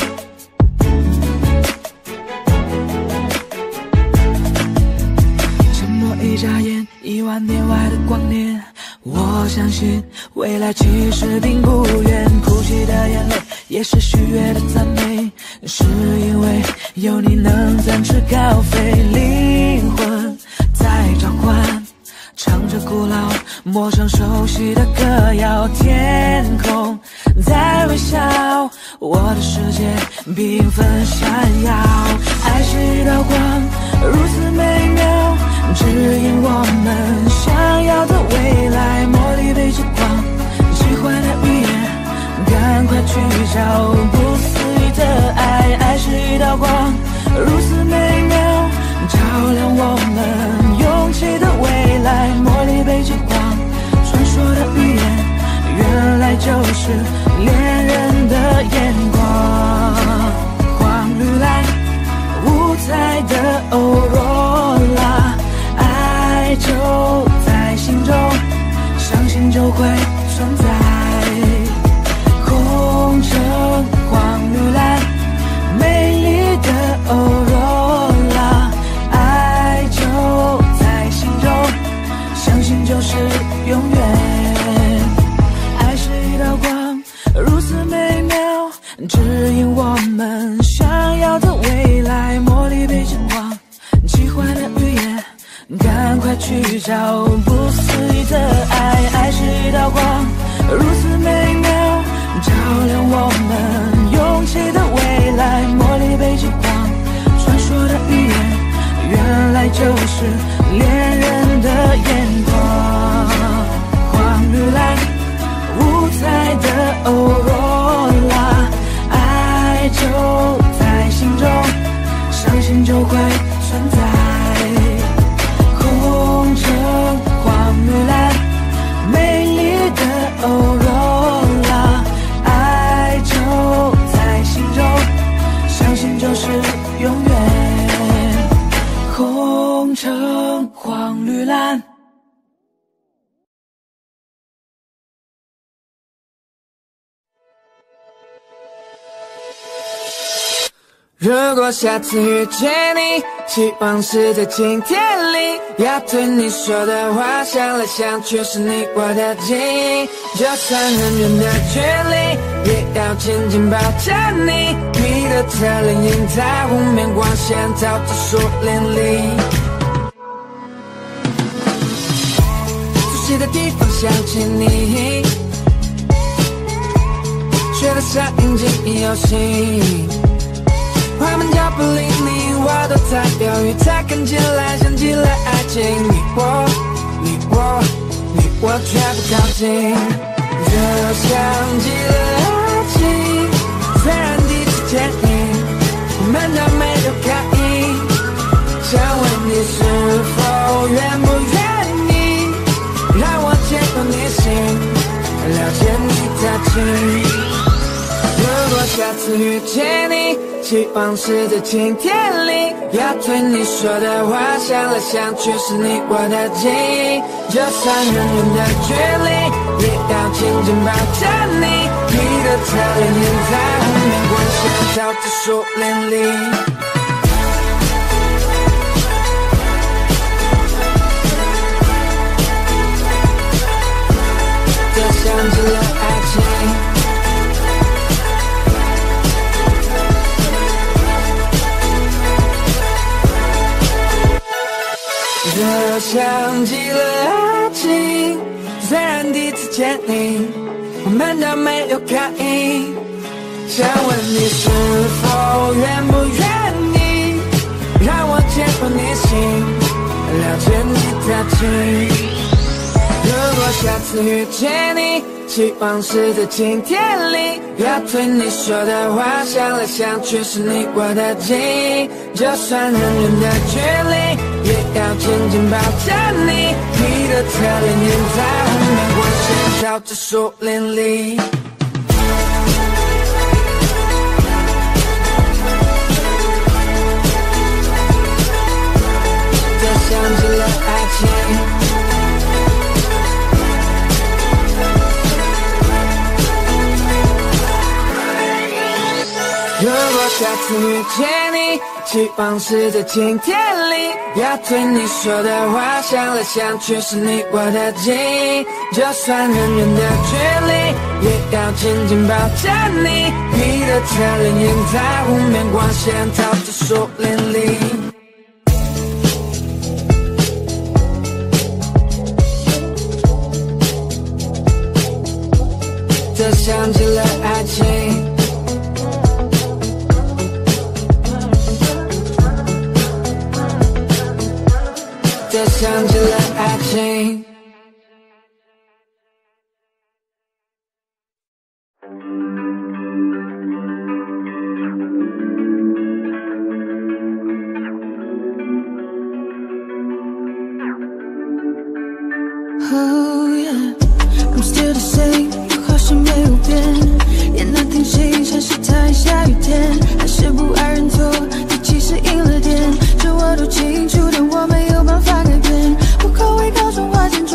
沉默一眨眼，一万年外的光年，我相信未来其实并不远。哭泣的眼泪也是喜悦的赞美，是因为有你能展翅高飞。灵魂在召唤，唱着古老陌生熟悉的歌谣，天空在微笑，我的世界缤纷闪耀。爱是一道光，如此美妙，指引我们想要的未来。茉莉北极光，喜欢的语言，赶快去找不思议的爱。爱是一道光，如此美妙，照亮我们勇气的未来。茉莉北极光，传说的语言，原来就是恋人的眼光。黄绿蓝，五彩的欧若拉，爱就在心中，相信就会存在。红橙黄绿蓝，美丽的欧若拉，爱就在心中，相信就是永远。爱是一道光，如此美妙，指引我们想要的未来。茉莉北极光，奇幻的语言，赶快去找不思议的爱。爱是一道光，如此美妙，照亮我们勇气的未来。茉莉北极光，传说的语言，原来就是恋人的眼光。黄绿蓝，五彩的欧若拉，爱就在心中，相信就会存在。红橙黄绿蓝，美丽的欧若拉，爱就在心中，相信就是永远。红橙黄绿蓝。 如果下次遇见你，希望是在今天里，要对你说的话，想来想去是你我的记忆。就算很远的距离，也要紧紧抱着你。你的侧脸映在湖面，光线照着树林里。熟悉的地方想起你，觉得上瘾记忆犹新。快门脚步离你我都在犹豫，才看起来像极了爱情。你我，你我，你我却不靠近，就像极了爱情。虽然第一次见你，我们都没有刻意，想问你是否愿不愿意，让我牵动你心，了解你的情。如果下次遇见你，希望是在今天里，要对你说的话，想来想去是你我的记忆。就算很远的距离，也要紧紧抱着你，你的侧脸掩在湖面光线照着树林里。这像极了爱情，这像极了爱情。虽然第一次见你，我们都没有抗议，想问你是否愿不愿意让我牵过你心，了解你的情。如果下次遇见你，希望是在晴天里，要对你说的话想来想去是你我的记忆，就算很远的距离也要紧紧抱着你，你的侧脸掩在湖面光线照着树林里。这像极了爱情，如果下次遇见你，希望是在晴天里，要对你说的话想来想去是你我的记忆，就算很远的距离也要紧紧抱着你，你的侧脸掩在湖面光线照着树林里。这像极了爱情，这像极了爱情。 Oh yeah, I'm still the same， 好像没有变。也那天谁像是在下雨天，还是不爱认错，你其实赢了点。这我都清楚，但我没有办法改变。我口味高中花间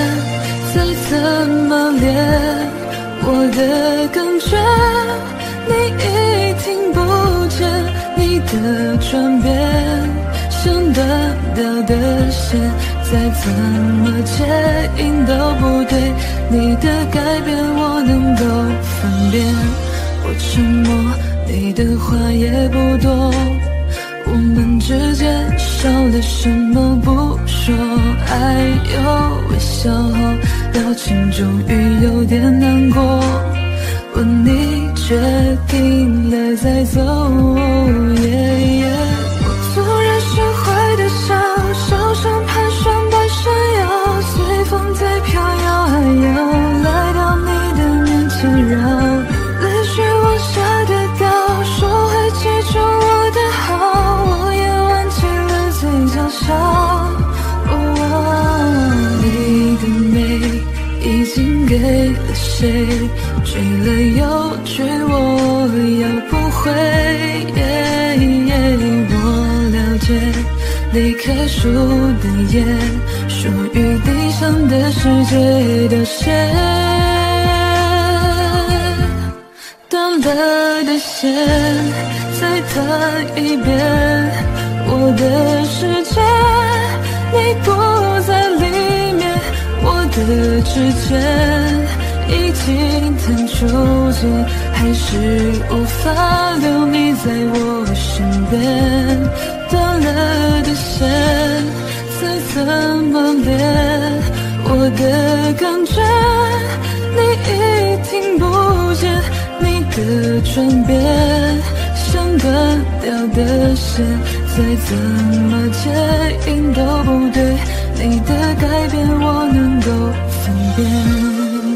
再怎么练，我的感觉你已听不见，你的转变像断掉的线，再怎么接应都不对，你的改变我能够分辨，我沉默，你的话也不多，我们之间少了什么不说，爱有微笑后表情终于有点难过，问你决定了再走，yeah, yeah, 我突然学会的笑，笑声盘旋般闪耀，随风在飘摇，还要来到你的面前绕，泪水往下跌倒，说会记住我的好，我也忘记了嘴角笑，哦，你的美已经给了谁，追了又追，我要不回，yeah, yeah, 我了解离开树的叶，属于地上的世界凋谢，断了的线再断一遍，我的世界你不在里面，我的指尖已经弹出茧，还是无法留你在我身边，断了的线再怎么练，我的感觉你已听不见，你的转变像断掉的线，再怎么接应都不对，你的改变我能够分辨，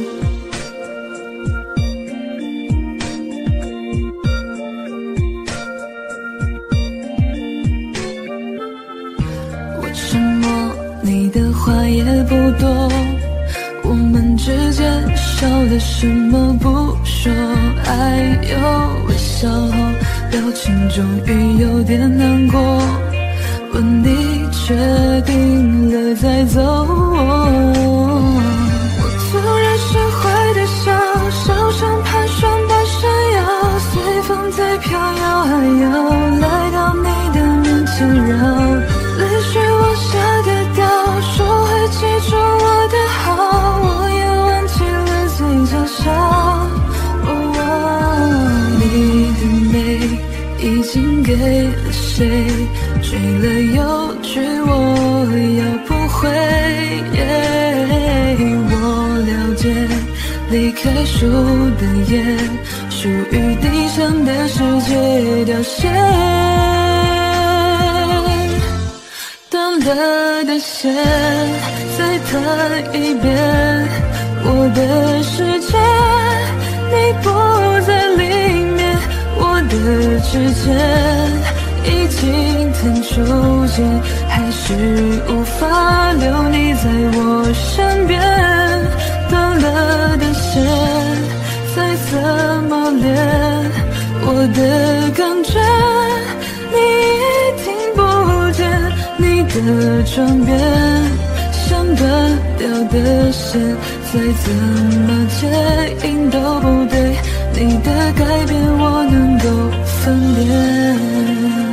话也不多，我们之间少了什么不说，爱有微笑后表情终于有点难过，问你决定了再走，我突然学会的笑，笑声盘旋般闪耀，随风在飘摇，还要来到你的面前绕，泪水往下跌倒，说会记住我的好，我也忘记了嘴角笑，哦，你的美已经给了谁，追了又追，我要不回，yeah, 我了解离开树的叶，属于地上的世界凋谢，断了的线再断一遍，我的世界你不在里面，我的指尖已经弹出茧，还是无法留你在我身边，断了的线再怎么练，我的感觉你已听不见，你的转变像断掉的线，再怎么接应都不对，你的改变我能够分辨。